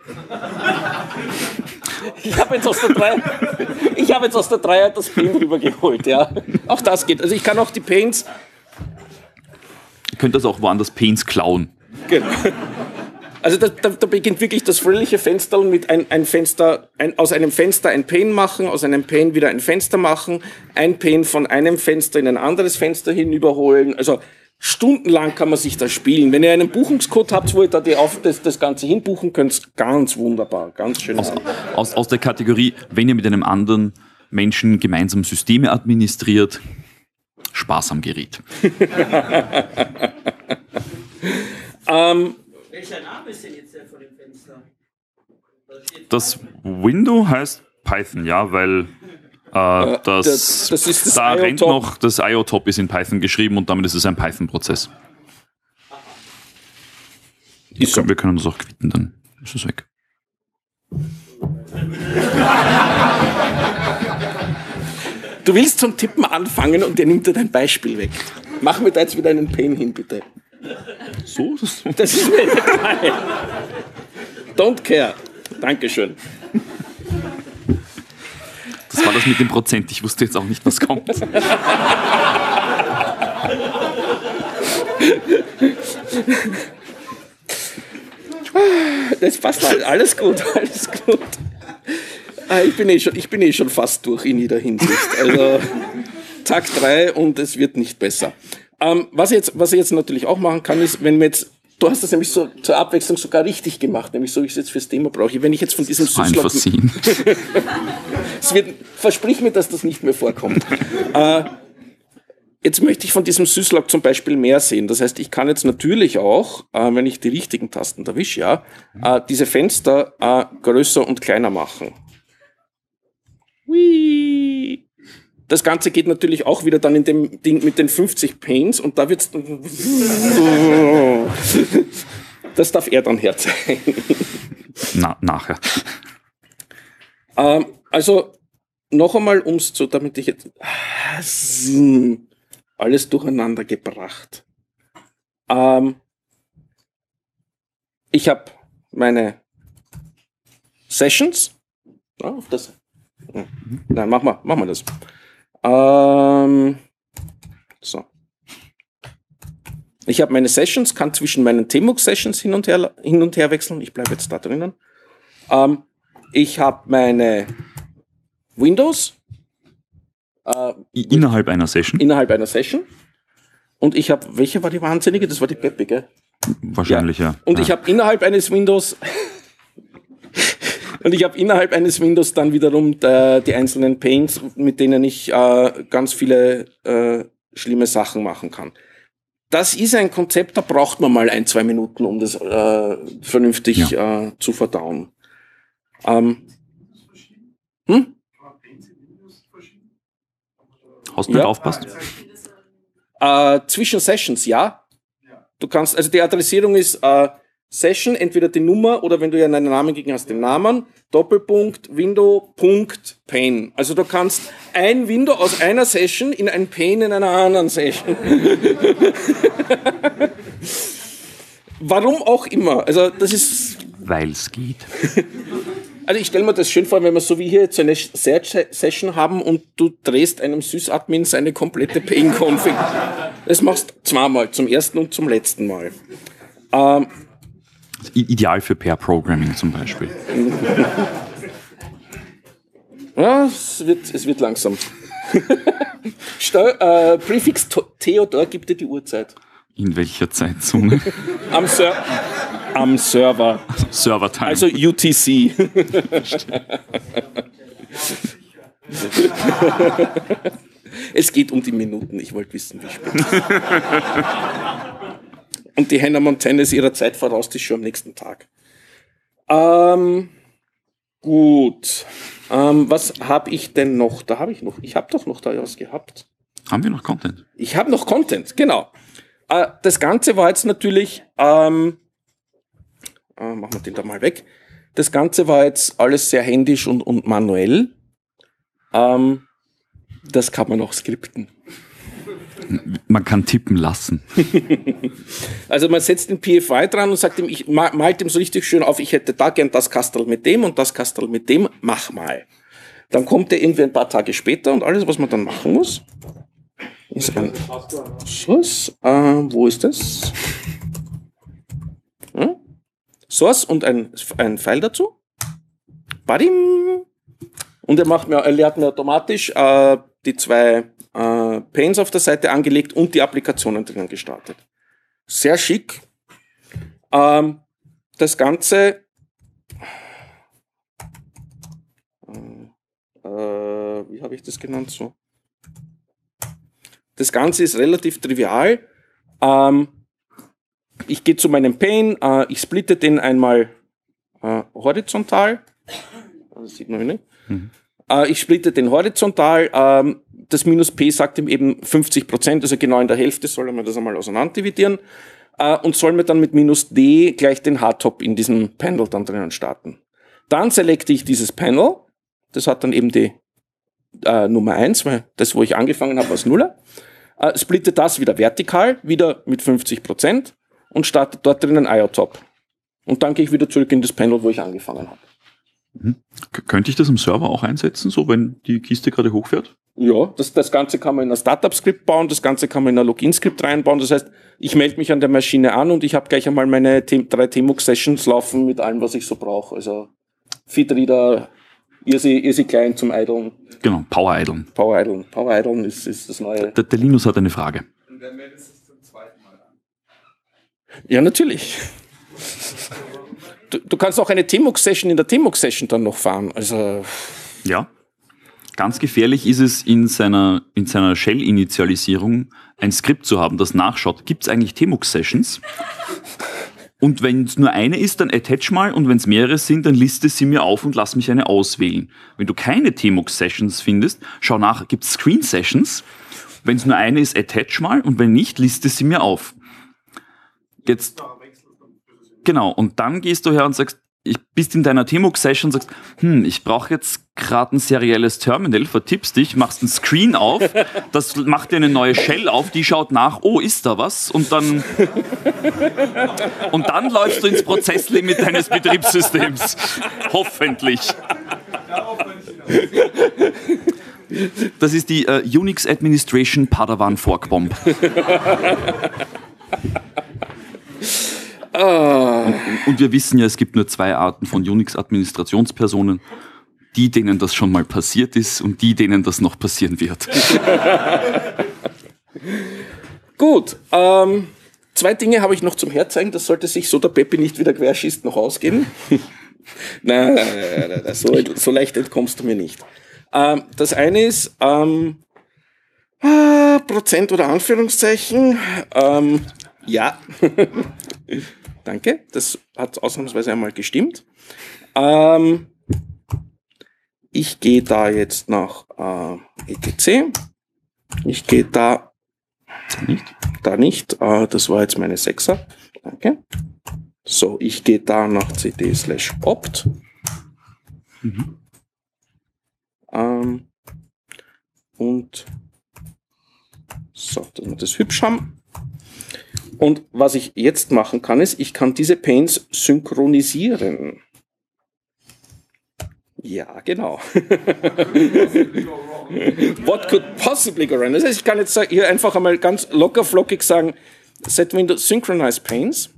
Ich habe jetzt aus der Dreier das Pane rübergeholt, ja. Auch das geht. Also ich kann auch die Panes. Ihr könnt das auch woanders Panes klauen. Genau. Also da beginnt wirklich das fröhliche Fenster mit aus einem Fenster ein Pane machen, aus einem Pane wieder ein Fenster machen, ein Pane von einem Fenster in ein anderes Fenster hinüberholen. Also stundenlang kann man sich da spielen. Wenn ihr einen Buchungscode habt, wo ihr da das Ganze hinbuchen könnt, ganz wunderbar, ganz schön. Aus der Kategorie, wenn ihr mit einem anderen Menschen gemeinsam Systeme administriert, Spaß am Gerät. Welcher Name ist denn jetzt der von dem Fenster? Das Window heißt Python, ja, weil das ist das da rennt noch, das IO-Top ist in Python geschrieben und damit ist es ein Python-Prozess. Wir können das auch quitten, dann ist es weg. Du willst zum Tippen anfangen und der nimmt dir dein Beispiel weg. Mach mir da jetzt wieder einen Pane hin, bitte. So? Das ist mir egal. Don't care. Dankeschön. Das war das mit dem Prozent. Ich wusste jetzt auch nicht, was kommt. Das passt halt. Alles gut, alles gut. Ich bin eh schon fast durch in jeder Hinsicht. Also Tag 3 und es wird nicht besser. Was ich jetzt natürlich auch machen kann, ist, wenn wir jetzt du hast das nämlich so zur Abwechslung sogar richtig gemacht, nämlich so, wie ich es jetzt fürs Thema brauche. Wenn ich jetzt von diesem Syslog... Versprich mir, dass das nicht mehr vorkommt. Jetzt möchte ich von diesem Syslog zum Beispiel mehr sehen. Das heißt, ich kann jetzt natürlich auch, wenn ich die richtigen Tasten erwische, diese Fenster größer und kleiner machen. Whee! Das Ganze geht natürlich auch wieder dann in dem Ding mit den 50 Panes und da wird's dann... Das darf er dann herzeigen. Nachher. Also, noch einmal, damit ich jetzt... alles durcheinander gebracht. Ich habe meine Sessions. Nein, mach mal das. So. Ich habe meine Sessions, kann zwischen meinen Tmux-Sessions hin und her wechseln. Ich bleibe jetzt da drinnen. Ich habe meine Windows. Innerhalb einer Session? Innerhalb einer Session. Und ich habe, welche war die wahnsinnige? Das war die Peppe, gell? Wahrscheinlich, ja. Und ich habe innerhalb eines Windows... Und ich habe innerhalb eines Windows dann wiederum die einzelnen Panes, mit denen ich ganz viele schlimme Sachen machen kann. Das ist ein Konzept, da braucht man mal 1-2 Minuten, um das vernünftig zu verdauen. Hast du nicht aufpasst? Zwischen Sessions, ja. Du kannst, also die Adressierung ist Session, entweder die Nummer oder wenn du ja einen Namen gegen hast, den Namen, Doppelpunkt, Window, Punkt, Pane. Also du kannst ein Window aus einer Session in ein Pane in einer anderen Session. Warum auch immer. Also das ist... Weil es geht. Also ich stelle mir das schön vor, wenn wir so wie hier jetzt eine Search-Session haben und du drehst einem Sys-Admin seine komplette Pane-Config. Das machst du zweimal, zum ersten und zum letzten Mal. Ideal für Pair-Programming zum Beispiel. Ja, es wird langsam. Prefix Theodor gibt dir die Uhrzeit. In welcher Zeitzone? Am Server. Server-Time. Also UTC. Es geht um die Minuten. Ich wollte wissen, wie spät. Und die Hannah Montana ist ihrer Zeit voraus, die ist schon am nächsten Tag. Gut. Was habe ich denn noch? Ich habe doch noch da was gehabt. Haben wir noch Content? Ich habe noch Content, genau. Das Ganze war jetzt natürlich, machen wir den da mal weg. Das Ganze war jetzt alles sehr händisch und manuell. Das kann man auch skripten. Man kann tippen lassen. Also man setzt den PFI dran und sagt ihm, ich malt ihm so richtig schön auf, ich hätte da gern das Kastel mit dem und das Kastel mit dem, mach mal. Dann kommt er irgendwie ein paar Tage später und alles, was man dann machen muss, ist ein Source. Wo ist das? Source und ein File dazu. Badim. Und er lehrt mir automatisch die zwei Panes auf der Seite angelegt und die Applikationen drinnen gestartet. Sehr schick. Das Ganze wie habe ich das genannt? So. Das Ganze ist relativ trivial. Ich gehe zu meinem Pane, ich splitte den einmal horizontal. Das sieht man nicht. Ich splitte den horizontal. Das Minus P sagt ihm eben 50%, also genau in der Hälfte soll er mir das einmal auseinander dividieren und soll mir dann mit Minus D gleich den Hardtop in diesem Panel dann drinnen starten. Dann selecte ich dieses Panel. Das hat dann eben die Nummer 1, weil das, wo ich angefangen habe, war das Nuller. Splitte das wieder vertikal, wieder mit 50% und starte dort drinnen IO-Top. Und dann gehe ich wieder zurück in das Panel, wo ich angefangen habe. Könnte ich das im Server auch einsetzen, so wenn die Kiste gerade hochfährt? Ja, das Ganze kann man in ein Startup-Skript bauen, das Ganze kann man in ein Login-Skript reinbauen. Das heißt, ich melde mich an der Maschine an und ich habe gleich einmal meine 3 Tmux-Sessions laufen mit allem, was ich so brauche. Also Feedreader, easy Client zum Idlen. Genau, Power Idlen. Power Idlen ist das neue. Der Linus hat eine Frage. Und dann meldest du es zum zweiten Mal an. Ja, natürlich. Du kannst auch eine Tmux-Session in der Tmux-Session dann noch fahren. Also Ja. Ganz gefährlich ist es, in seiner Shell-Initialisierung ein Skript zu haben, das nachschaut. Gibt es eigentlich Tmux-Sessions? Und wenn es nur eine ist, dann attach mal, und wenn es mehrere sind, dann liste sie mir auf und lass mich eine auswählen. Wenn du keine Tmux-Sessions findest, schau nach, gibt es Screen-Sessions? Wenn es nur eine ist, attach mal, und wenn nicht, liste sie mir auf. Jetzt, genau, und dann gehst du her und sagst, bist in deiner Tmux-Session und sagst, ich brauche jetzt gerade ein serielles Terminal, vertippst dich, machst einen Screen auf, das macht dir eine neue Shell auf, die schaut nach, oh, ist da was? Und dann läufst du ins Prozesslimit deines Betriebssystems. Hoffentlich. Das ist die Unix Administration Padawan Fork Bomb. Und wir wissen ja, es gibt nur 2 Arten von Unix-Administrationspersonen. Die, denen das schon mal passiert ist, und die, denen das noch passieren wird. gut, 2 Dinge habe ich noch zum Herzeigen. Das sollte sich so der Peppi nicht wieder querschießt noch ausgehen. Nein, so leicht entkommst du mir nicht. Das eine ist Prozent oder Anführungszeichen. Ja. Danke, das hat ausnahmsweise einmal gestimmt. Ich gehe da jetzt nach etc. Ich gehe da nicht. Das war jetzt meine 6er. Danke. So, ich gehe da nach cd/opt. Und so, dass wir das hübsch haben. Und was ich jetzt machen kann, ist, ich kann diese Panes synchronisieren. Ja, genau. What could possibly go wrong? Das heißt, ich kann jetzt hier einfach einmal ganz locker flockig sagen, set Windows synchronize Panes.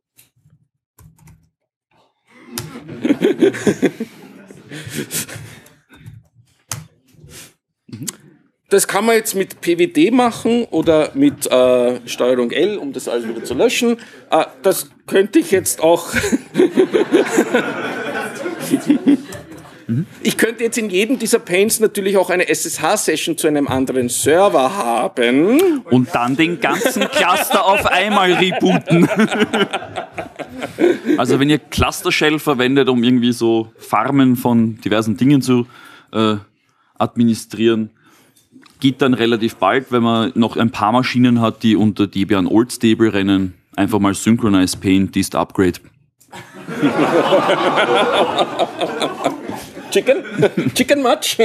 Das kann man jetzt mit PWD machen oder mit Steuerung L, um das alles wieder zu löschen. Das könnte ich jetzt auch... Ich könnte jetzt in jedem dieser Panes natürlich auch eine SSH-Session zu einem anderen Server haben. Und dann den ganzen Cluster auf einmal rebooten. Also wenn ihr Cluster Shell verwendet, um irgendwie so Farmen von diversen Dingen zu administrieren, geht dann relativ bald, wenn man noch ein paar Maschinen hat, die unter Debian Old Stable rennen, einfach mal Synchronize Pane, Dist Upgrade. Chicken much?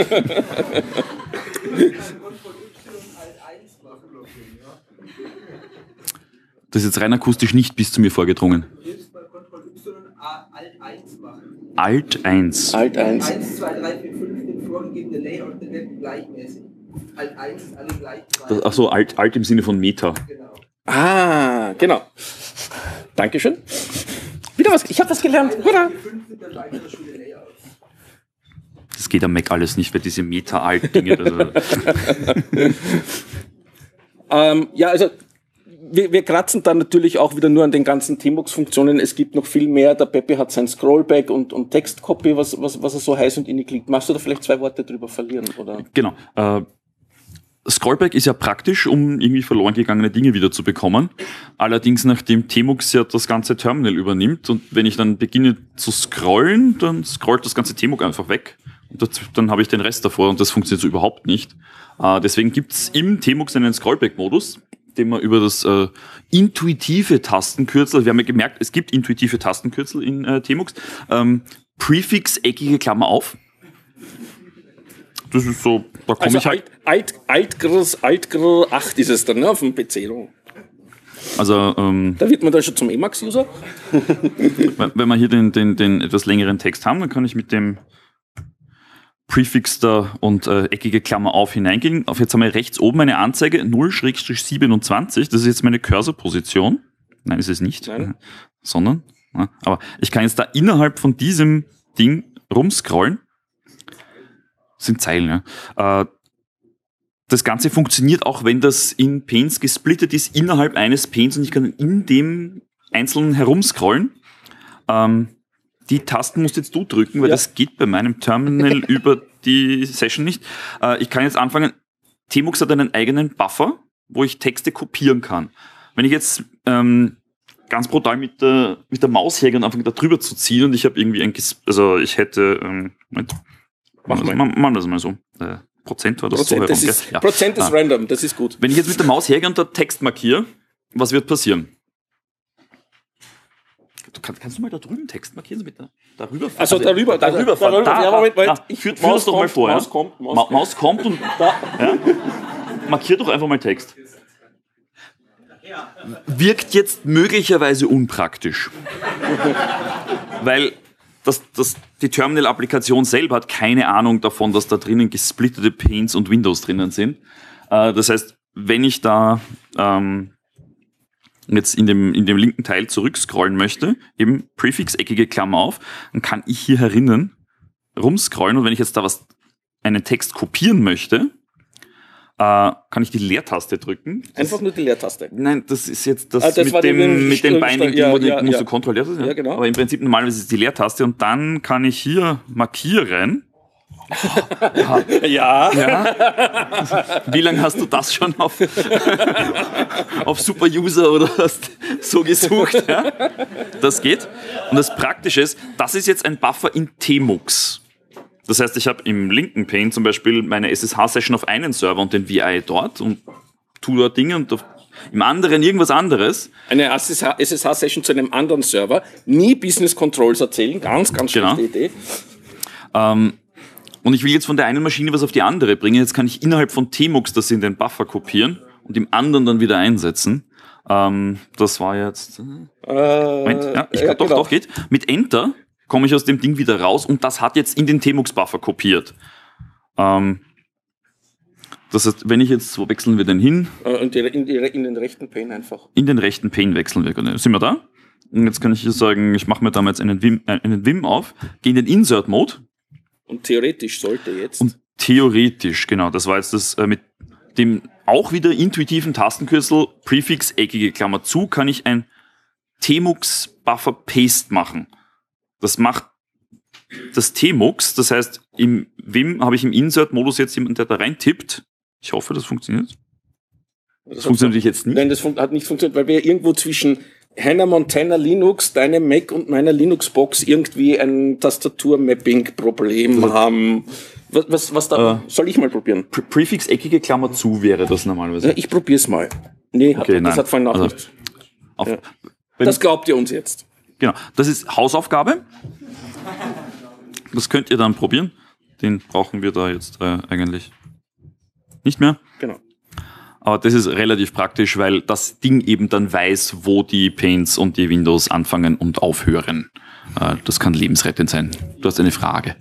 Das ist jetzt rein akustisch nicht bis zu mir vorgedrungen. Alt 1. Alt 1. 1, 2, 3, 4, 5 den vorgegebenen Layout bewerten gleichmäßig. Alt 1 ist alle gleich. Achso, alt im Sinne von Meta. Genau. Genau. Dankeschön. Wieder was, ich habe was gelernt. Hurra! Das geht am Mac alles nicht, weil diese Meta-Alt-Dinge... ja, also wir kratzen dann natürlich auch wieder nur an den ganzen Tmux-Funktionen. Es gibt noch viel mehr. Der Peppi hat sein Scrollback und Textcopy, was er so heiß und innig klingt. Magst du da vielleicht 2 Worte drüber verlieren? Oder? Genau. Scrollback ist ja praktisch, um irgendwie verloren gegangene Dinge wieder zu bekommen. Allerdings, nachdem Tmux ja das ganze Terminal übernimmt und wenn ich dann beginne zu scrollen, dann scrollt das ganze Tmux einfach weg. Und dann habe ich den Rest davor und das funktioniert so überhaupt nicht. Deswegen gibt's im Tmux einen Scrollback-Modus, den man über das intuitive Tastenkürzel, wir haben ja gemerkt, es gibt intuitive Tastenkürzel in Tmux, Prefix, eckige Klammer auf. Das ist so, da komme also ich halt... Alt-Gr 8 ist es dann, ne, auf dem PC. Also, da wird man dann schon zum Emacs-User. Wenn wir hier den etwas längeren Text haben, dann kann ich mit dem Prefix da und eckige Klammer auf hineingehen. Jetzt haben wir rechts oben eine Anzeige 0/27. Das ist jetzt meine Cursor-Position. Nein, ist es nicht. Nein. Sondern, aber ich kann jetzt da innerhalb von diesem Ding rumscrollen. Das sind Zeilen, ja. Das Ganze funktioniert auch, wenn das in Panes gesplittet ist, innerhalb eines Panes und ich kann in dem einzeln herumscrollen. Die Tasten musst jetzt du drücken, weil das geht bei meinem Terminal über die Session nicht. Ich kann jetzt anfangen. Tmux hat einen eigenen Buffer, wo ich Texte kopieren kann. Wenn ich jetzt ganz brutal mit der Maus hergehe und anfange da drüber zu ziehen und ich habe irgendwie ich hätte machen wir das mal so. Prozent war das Prozent, so herum. Prozent ist random, das ist gut. Wenn ich jetzt mit der Maus hergehe und da Text markiere, was wird passieren? Kannst du mal da drüben Text markieren? Darüber? Also darüber. Führ das doch mal vor. Maus kommt und markier doch einfach mal Text. Wirkt jetzt möglicherweise unpraktisch. Weil die Terminal-Applikation selber hat keine Ahnung davon, dass da drinnen gesplittete Panes und Windows drinnen sind. Das heißt, wenn ich da jetzt in dem linken Teil zurückscrollen möchte, eben Prefix, eckige Klammer auf, dann kann ich hier herinnen rumscrollen und wenn ich jetzt da einen Text kopieren möchte, kann ich die Leertaste drücken. Einfach nur die Leertaste? Nein, das ist jetzt das mit dem Binding, musst du kontrollieren. Ja, genau. Aber im Prinzip normalerweise ist es die Leertaste und dann kann ich hier markieren. Ja. Wie lange hast du das schon auf Superuser oder hast so gesucht? Ja? Das geht. Und das Praktische ist, das ist jetzt ein Buffer in Tmux. Das heißt, ich habe im linken Pane zum Beispiel meine SSH-Session auf einen Server und den VI dort und tue dort Dinge und im anderen irgendwas anderes. Eine SSH-Session zu einem anderen Server. Nie Business Controls erzählen. Ganz schlechte Idee. Und ich will jetzt von der einen Maschine was auf die andere bringen. Jetzt kann ich innerhalb von Tmux das in den Buffer kopieren und im anderen dann wieder einsetzen. Das war jetzt... Moment, doch, geht. Mit Enter komme ich aus dem Ding wieder raus und das hat jetzt in den Tmux-Buffer kopiert. Das heißt, wenn ich jetzt, wo wechseln wir denn hin? Und in den rechten Pane einfach. In den rechten Pane wechseln wir. Sind wir da? Und jetzt kann ich hier sagen, ich mache mir da mal jetzt einen Vim auf, gehe in den Insert-Mode. Und theoretisch sollte jetzt... Und theoretisch, genau, das war jetzt das mit dem auch wieder intuitiven Tastenkürzel Prefix, eckige Klammer zu, kann ich ein Tmux-Buffer-Paste machen. Das macht das Tmux, das heißt, im Vim habe ich im Insert-Modus jetzt jemanden, der da reintippt. Ich hoffe, das funktioniert. Das funktioniert natürlich jetzt nicht. Nein, das hat nicht funktioniert, weil wir irgendwo zwischen Hannah Montana Linux, deinem Mac und meiner Linux-Box irgendwie ein Tastatur-Mapping-Problem haben. Was da? Soll ich mal probieren? Prefix, eckige Klammer zu wäre das normalerweise. Ja, ich probier's mal. Nee, das hat vorhin auch nichts. Das glaubt ihr uns jetzt. Genau, das ist Hausaufgabe. Das könnt ihr dann probieren. Den brauchen wir da jetzt eigentlich nicht mehr. Genau. Aber das ist relativ praktisch, weil das Ding eben dann weiß, wo die Panes und die Windows anfangen und aufhören. Das kann lebensrettend sein. Du hast eine Frage.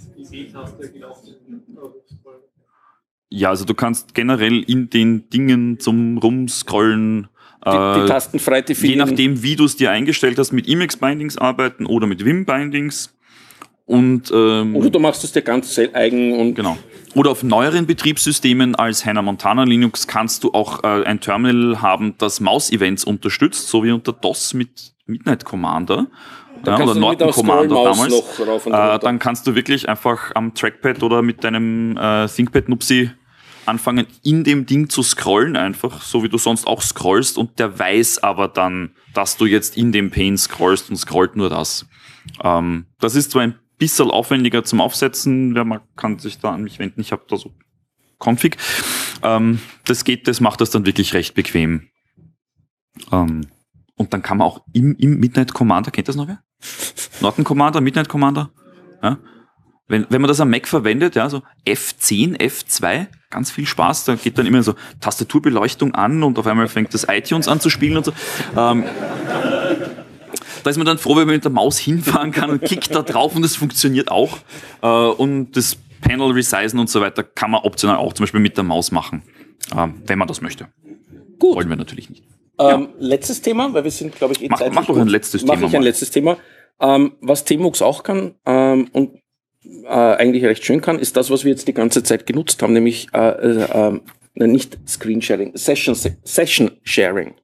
Ja, also du kannst generell in den Dingen zum Rumscrollen die Tasten frei definieren. Je nachdem, wie du es dir eingestellt hast, mit Emacs-Bindings arbeiten oder mit Vim-Bindings. Oder du machst es dir ganz eigen. Und genau. Oder auf neueren Betriebssystemen als Hannah Montana Linux kannst du auch ein Terminal haben, das Maus-Events unterstützt, so wie unter DOS mit Midnight Commander. Oder Norton Commander damals. Dann kannst du wirklich einfach am Trackpad oder mit deinem ThinkPad-Nupsi anfangen, in dem Ding zu scrollen, einfach, so wie du sonst auch scrollst, und der weiß aber dann, dass du jetzt in dem Pane scrollst und scrollt nur das. Das ist zwar ein bisschen aufwendiger zum Aufsetzen, man kann sich da an mich wenden, ich habe da so Config. Das macht das dann wirklich recht bequem. Und dann kann man auch im Midnight Commander, kennt das noch wer? Norton Commander, Midnight Commander? Ja? Wenn man das am Mac verwendet, ja, so F10, F2, ganz viel Spaß, da geht dann immer so Tastaturbeleuchtung an und auf einmal fängt das iTunes an zu spielen und so. Da ist man dann froh, wenn man mit der Maus hinfahren kann und klickt da drauf und es funktioniert auch. Und das Panel resizen und so weiter kann man optional auch zum Beispiel mit der Maus machen, wenn man das möchte. Gut. Wollen wir natürlich nicht. Letztes Thema, weil wir sind, glaube ich, zeitlich. Mach doch ein letztes Thema. Mach ich ein letztes Thema. Was Tmux auch kann und eigentlich recht schön kann, ist das, was wir jetzt die ganze Zeit genutzt haben, nämlich nicht Screen Sharing, Session Sharing.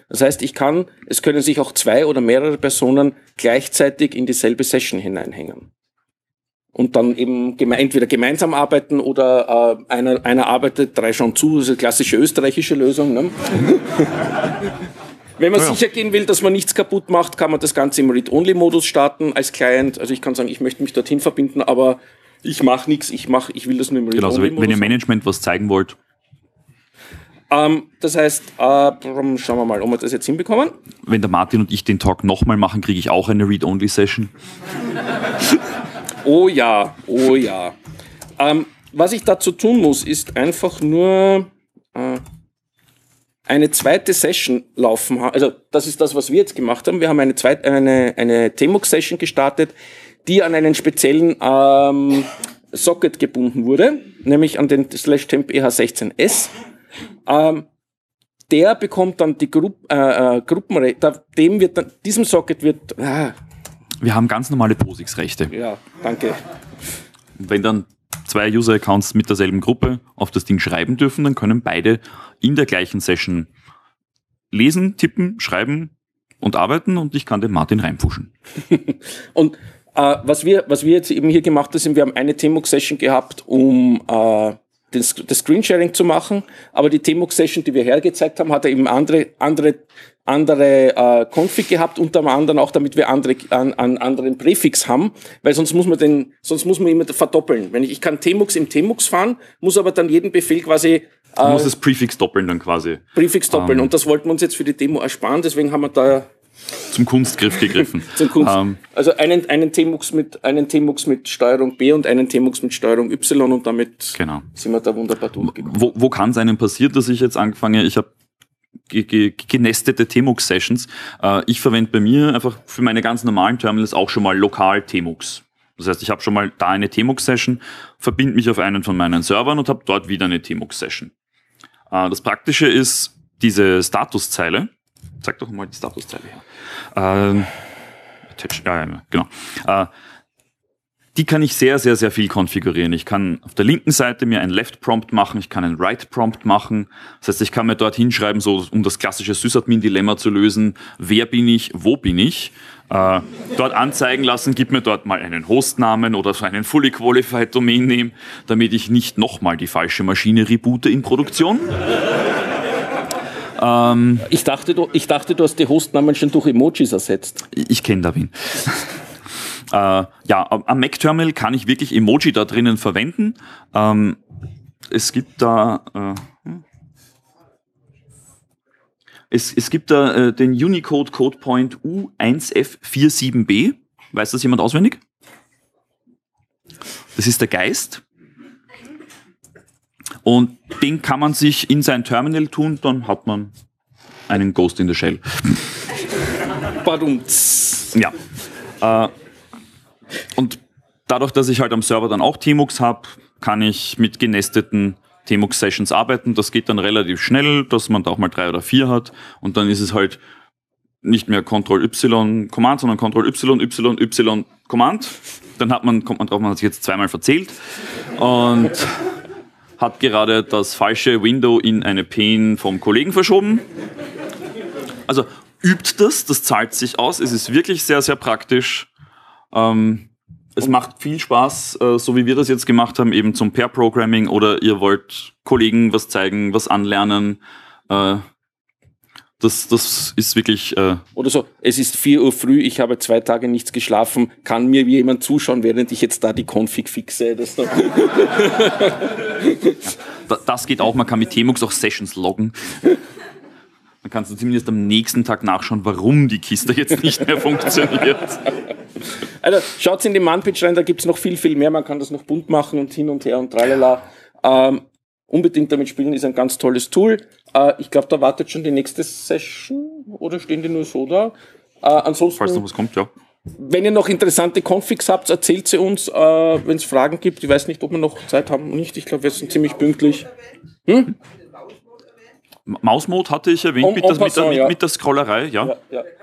Das heißt, es können sich auch 2 oder mehrere Personen gleichzeitig in dieselbe Session hineinhängen. Und dann eben entweder gemeinsam arbeiten oder einer arbeitet, 3 schauen zu, das ist eine klassische österreichische Lösung. Ne? Wenn man sicher gehen will, dass man nichts kaputt macht, kann man das Ganze im Read-Only-Modus starten als Client. Also ich kann sagen, ich möchte mich dorthin verbinden, aber ich mache nichts, ich will das nur im Read-Only-Modus. Genau, also wenn ihr Management was zeigen wollt. Das heißt, schauen wir mal, ob wir das jetzt hinbekommen. Wenn der Martin und ich den Talk nochmal machen, kriege ich auch eine Read-Only-Session. Oh ja. Was ich dazu tun muss, ist einfach nur eine zweite Session laufen. Also das ist das, was wir jetzt gemacht haben. Wir haben eine Tmux-Session gestartet, die an einen speziellen Socket gebunden wurde, nämlich an den /temp EH16S. Der bekommt dann die Gruppenrechte, diesem Socket wird... Wir haben ganz normale POSIX-Rechte. Ja, danke. Und wenn dann 2 User-Accounts mit derselben Gruppe auf das Ding schreiben dürfen, dann können beide in der gleichen Session lesen, tippen, schreiben und arbeiten und ich kann den Martin reinpushen. Und was wir jetzt eben hier gemacht haben, wir haben eine Tmux-Session gehabt, um das Screensharing zu machen, aber die Tmux-Session, die wir hergezeigt haben, hat eben andere Config gehabt, unter anderem auch, damit wir anderen Präfix haben, weil sonst muss man immer verdoppeln. Ich kann Tmux im Tmux fahren, muss aber dann jeden Befehl quasi... Du musst das Präfix doppeln dann quasi. Präfix doppeln und das wollten wir uns jetzt für die Demo ersparen, deswegen haben wir da... Zum Kunstgriff gegriffen. Also einen Tmux mit Steuerung B und einen Tmux mit Steuerung Y und damit sind wir da wunderbar durchgekommen. Wo kann es einem passieren, dass ich jetzt angefange, ich habe genestete Tmux-Sessions. Ich verwende bei mir einfach für meine ganz normalen Terminals auch schon mal lokal Tmux. Das heißt, ich habe schon mal da eine Tmux-Session, verbinde mich auf einen von meinen Servern und habe dort wieder eine Tmux-Session. Das Praktische ist diese Statuszeile. Zeig doch mal die Statuszeile her. Genau. Die kann ich sehr, sehr, sehr viel konfigurieren. Ich kann auf der linken Seite mir einen Left-Prompt machen, ich kann einen Right-Prompt machen. Das heißt, ich kann mir dort hinschreiben, so um das klassische Sysadmin-Dilemma zu lösen, wer bin ich, wo bin ich. Dort anzeigen lassen, gib mir dort mal einen Hostnamen oder so einen Fully Qualified Domain Name, damit ich nicht nochmal die falsche Maschine reboote in Produktion. Ich dachte, du hast die Hostnamen schon durch Emojis ersetzt. Ich kenne da wen. Am Mac-Terminal kann ich wirklich Emoji da drinnen verwenden. Es gibt da den Unicode Codepoint U1F47B. Weiß das jemand auswendig? Das ist der Geist. Und den kann man sich in sein Terminal tun, dann hat man einen Ghost in the Shell. Ja. Und dadurch, dass ich halt am Server dann auch Tmux habe, kann ich mit genesteten Tmux-Sessions arbeiten. Das geht dann relativ schnell, dass man da auch mal 3 oder 4 hat. Und dann ist es halt nicht mehr Ctrl-Y-Command, sondern Ctrl-Y-Y-Y-Command. Dann kommt man drauf, man hat sich jetzt 2-mal verzählt. Und hat gerade das falsche Window in eine Pane vom Kollegen verschoben. Also übt das zahlt sich aus. Es ist wirklich sehr, sehr praktisch. Es macht viel Spaß, so wie wir das jetzt gemacht haben, eben zum Pair-Programming oder ihr wollt Kollegen was zeigen, was anlernen. Das ist wirklich... Oder so, es ist 4 Uhr früh, ich habe 2 Tage nichts geschlafen, kann mir jemand zuschauen, während ich jetzt da die Config fixe? Das geht auch, man kann mit Tmux auch Sessions loggen. Dann kannst du zumindest am nächsten Tag nachschauen, warum die Kiste jetzt nicht mehr funktioniert. Also schaut in den Man-Pitch rein, da gibt es noch viel, viel mehr. Man kann das noch bunt machen und hin und her und tralala. Unbedingt damit spielen, ist ein ganz tolles Tool. Ich glaube, da wartet schon die nächste Session oder stehen die nur so da? Ansonsten, falls noch was kommt, ja. Wenn ihr noch interessante Configs habt, erzählt sie uns, wenn es Fragen gibt. Ich weiß nicht, ob wir noch Zeit haben oder nicht. Ich glaube, wir sind ziemlich pünktlich. Maus-Mode hatte ich erwähnt, mit der Scrollerei, ja.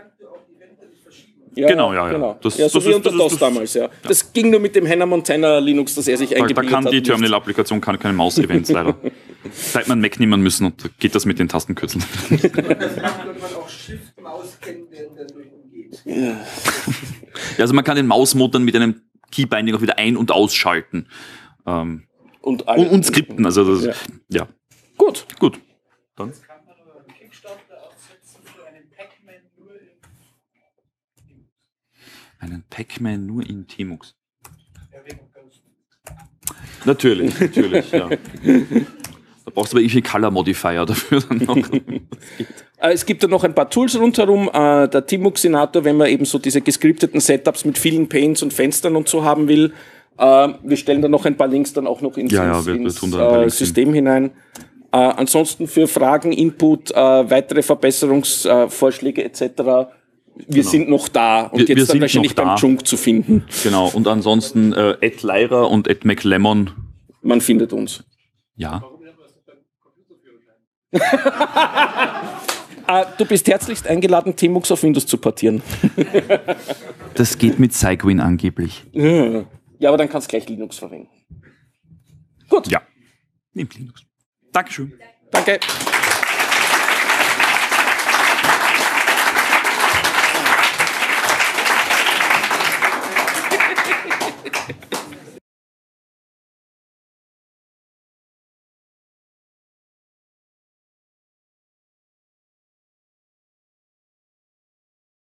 Genau. Das so wie unter DOS damals, ja. Das ging nur mit dem Hannah Montana Linux, dass er sich eingebildet hat. Da kann die Terminal-Applikation keine Maus-Events leider. Da hätte man Mac nehmen müssen und da geht das mit den Tastenkürzeln. Das macht man auch Shift-Maus kennen, der dadurch umgeht. Ja. Also man kann den Mausmod dann mit einem Keybinding auch wieder ein- und ausschalten. Und skripten. Also das, ja. Gut. Dann. Das kann man aber einen Kickstarter aufsetzen für einen Pac-Man nur in Einen Pac-Man nur in Tmux. Ja, wegen Ghost. Natürlich, ja. Da brauchst du aber irgendwie Color Modifier dafür dann noch. Es gibt ja noch ein paar Tools rundherum. Der Tmux-Senator, wenn man eben so diese gescripteten Setups mit vielen Panes und Fenstern und so haben will. Wir stellen da noch ein paar Links dann auch noch ins wir tun da ein paar Links System hinein. Ansonsten für Fragen, Input, weitere Verbesserungsvorschläge etc. Wir sind noch da und wir jetzt dann sind wahrscheinlich noch da. beim Junk zu finden. Genau, und ansonsten @Lyra und @McLemon. Man findet uns. Ja. Du bist herzlichst eingeladen, Tmux auf Windows zu portieren. Das geht mit Cygwin angeblich. Ja, aber dann kannst du gleich Linux verwenden. Gut. Ja. Nimmt Linux. Dankeschön. Danke.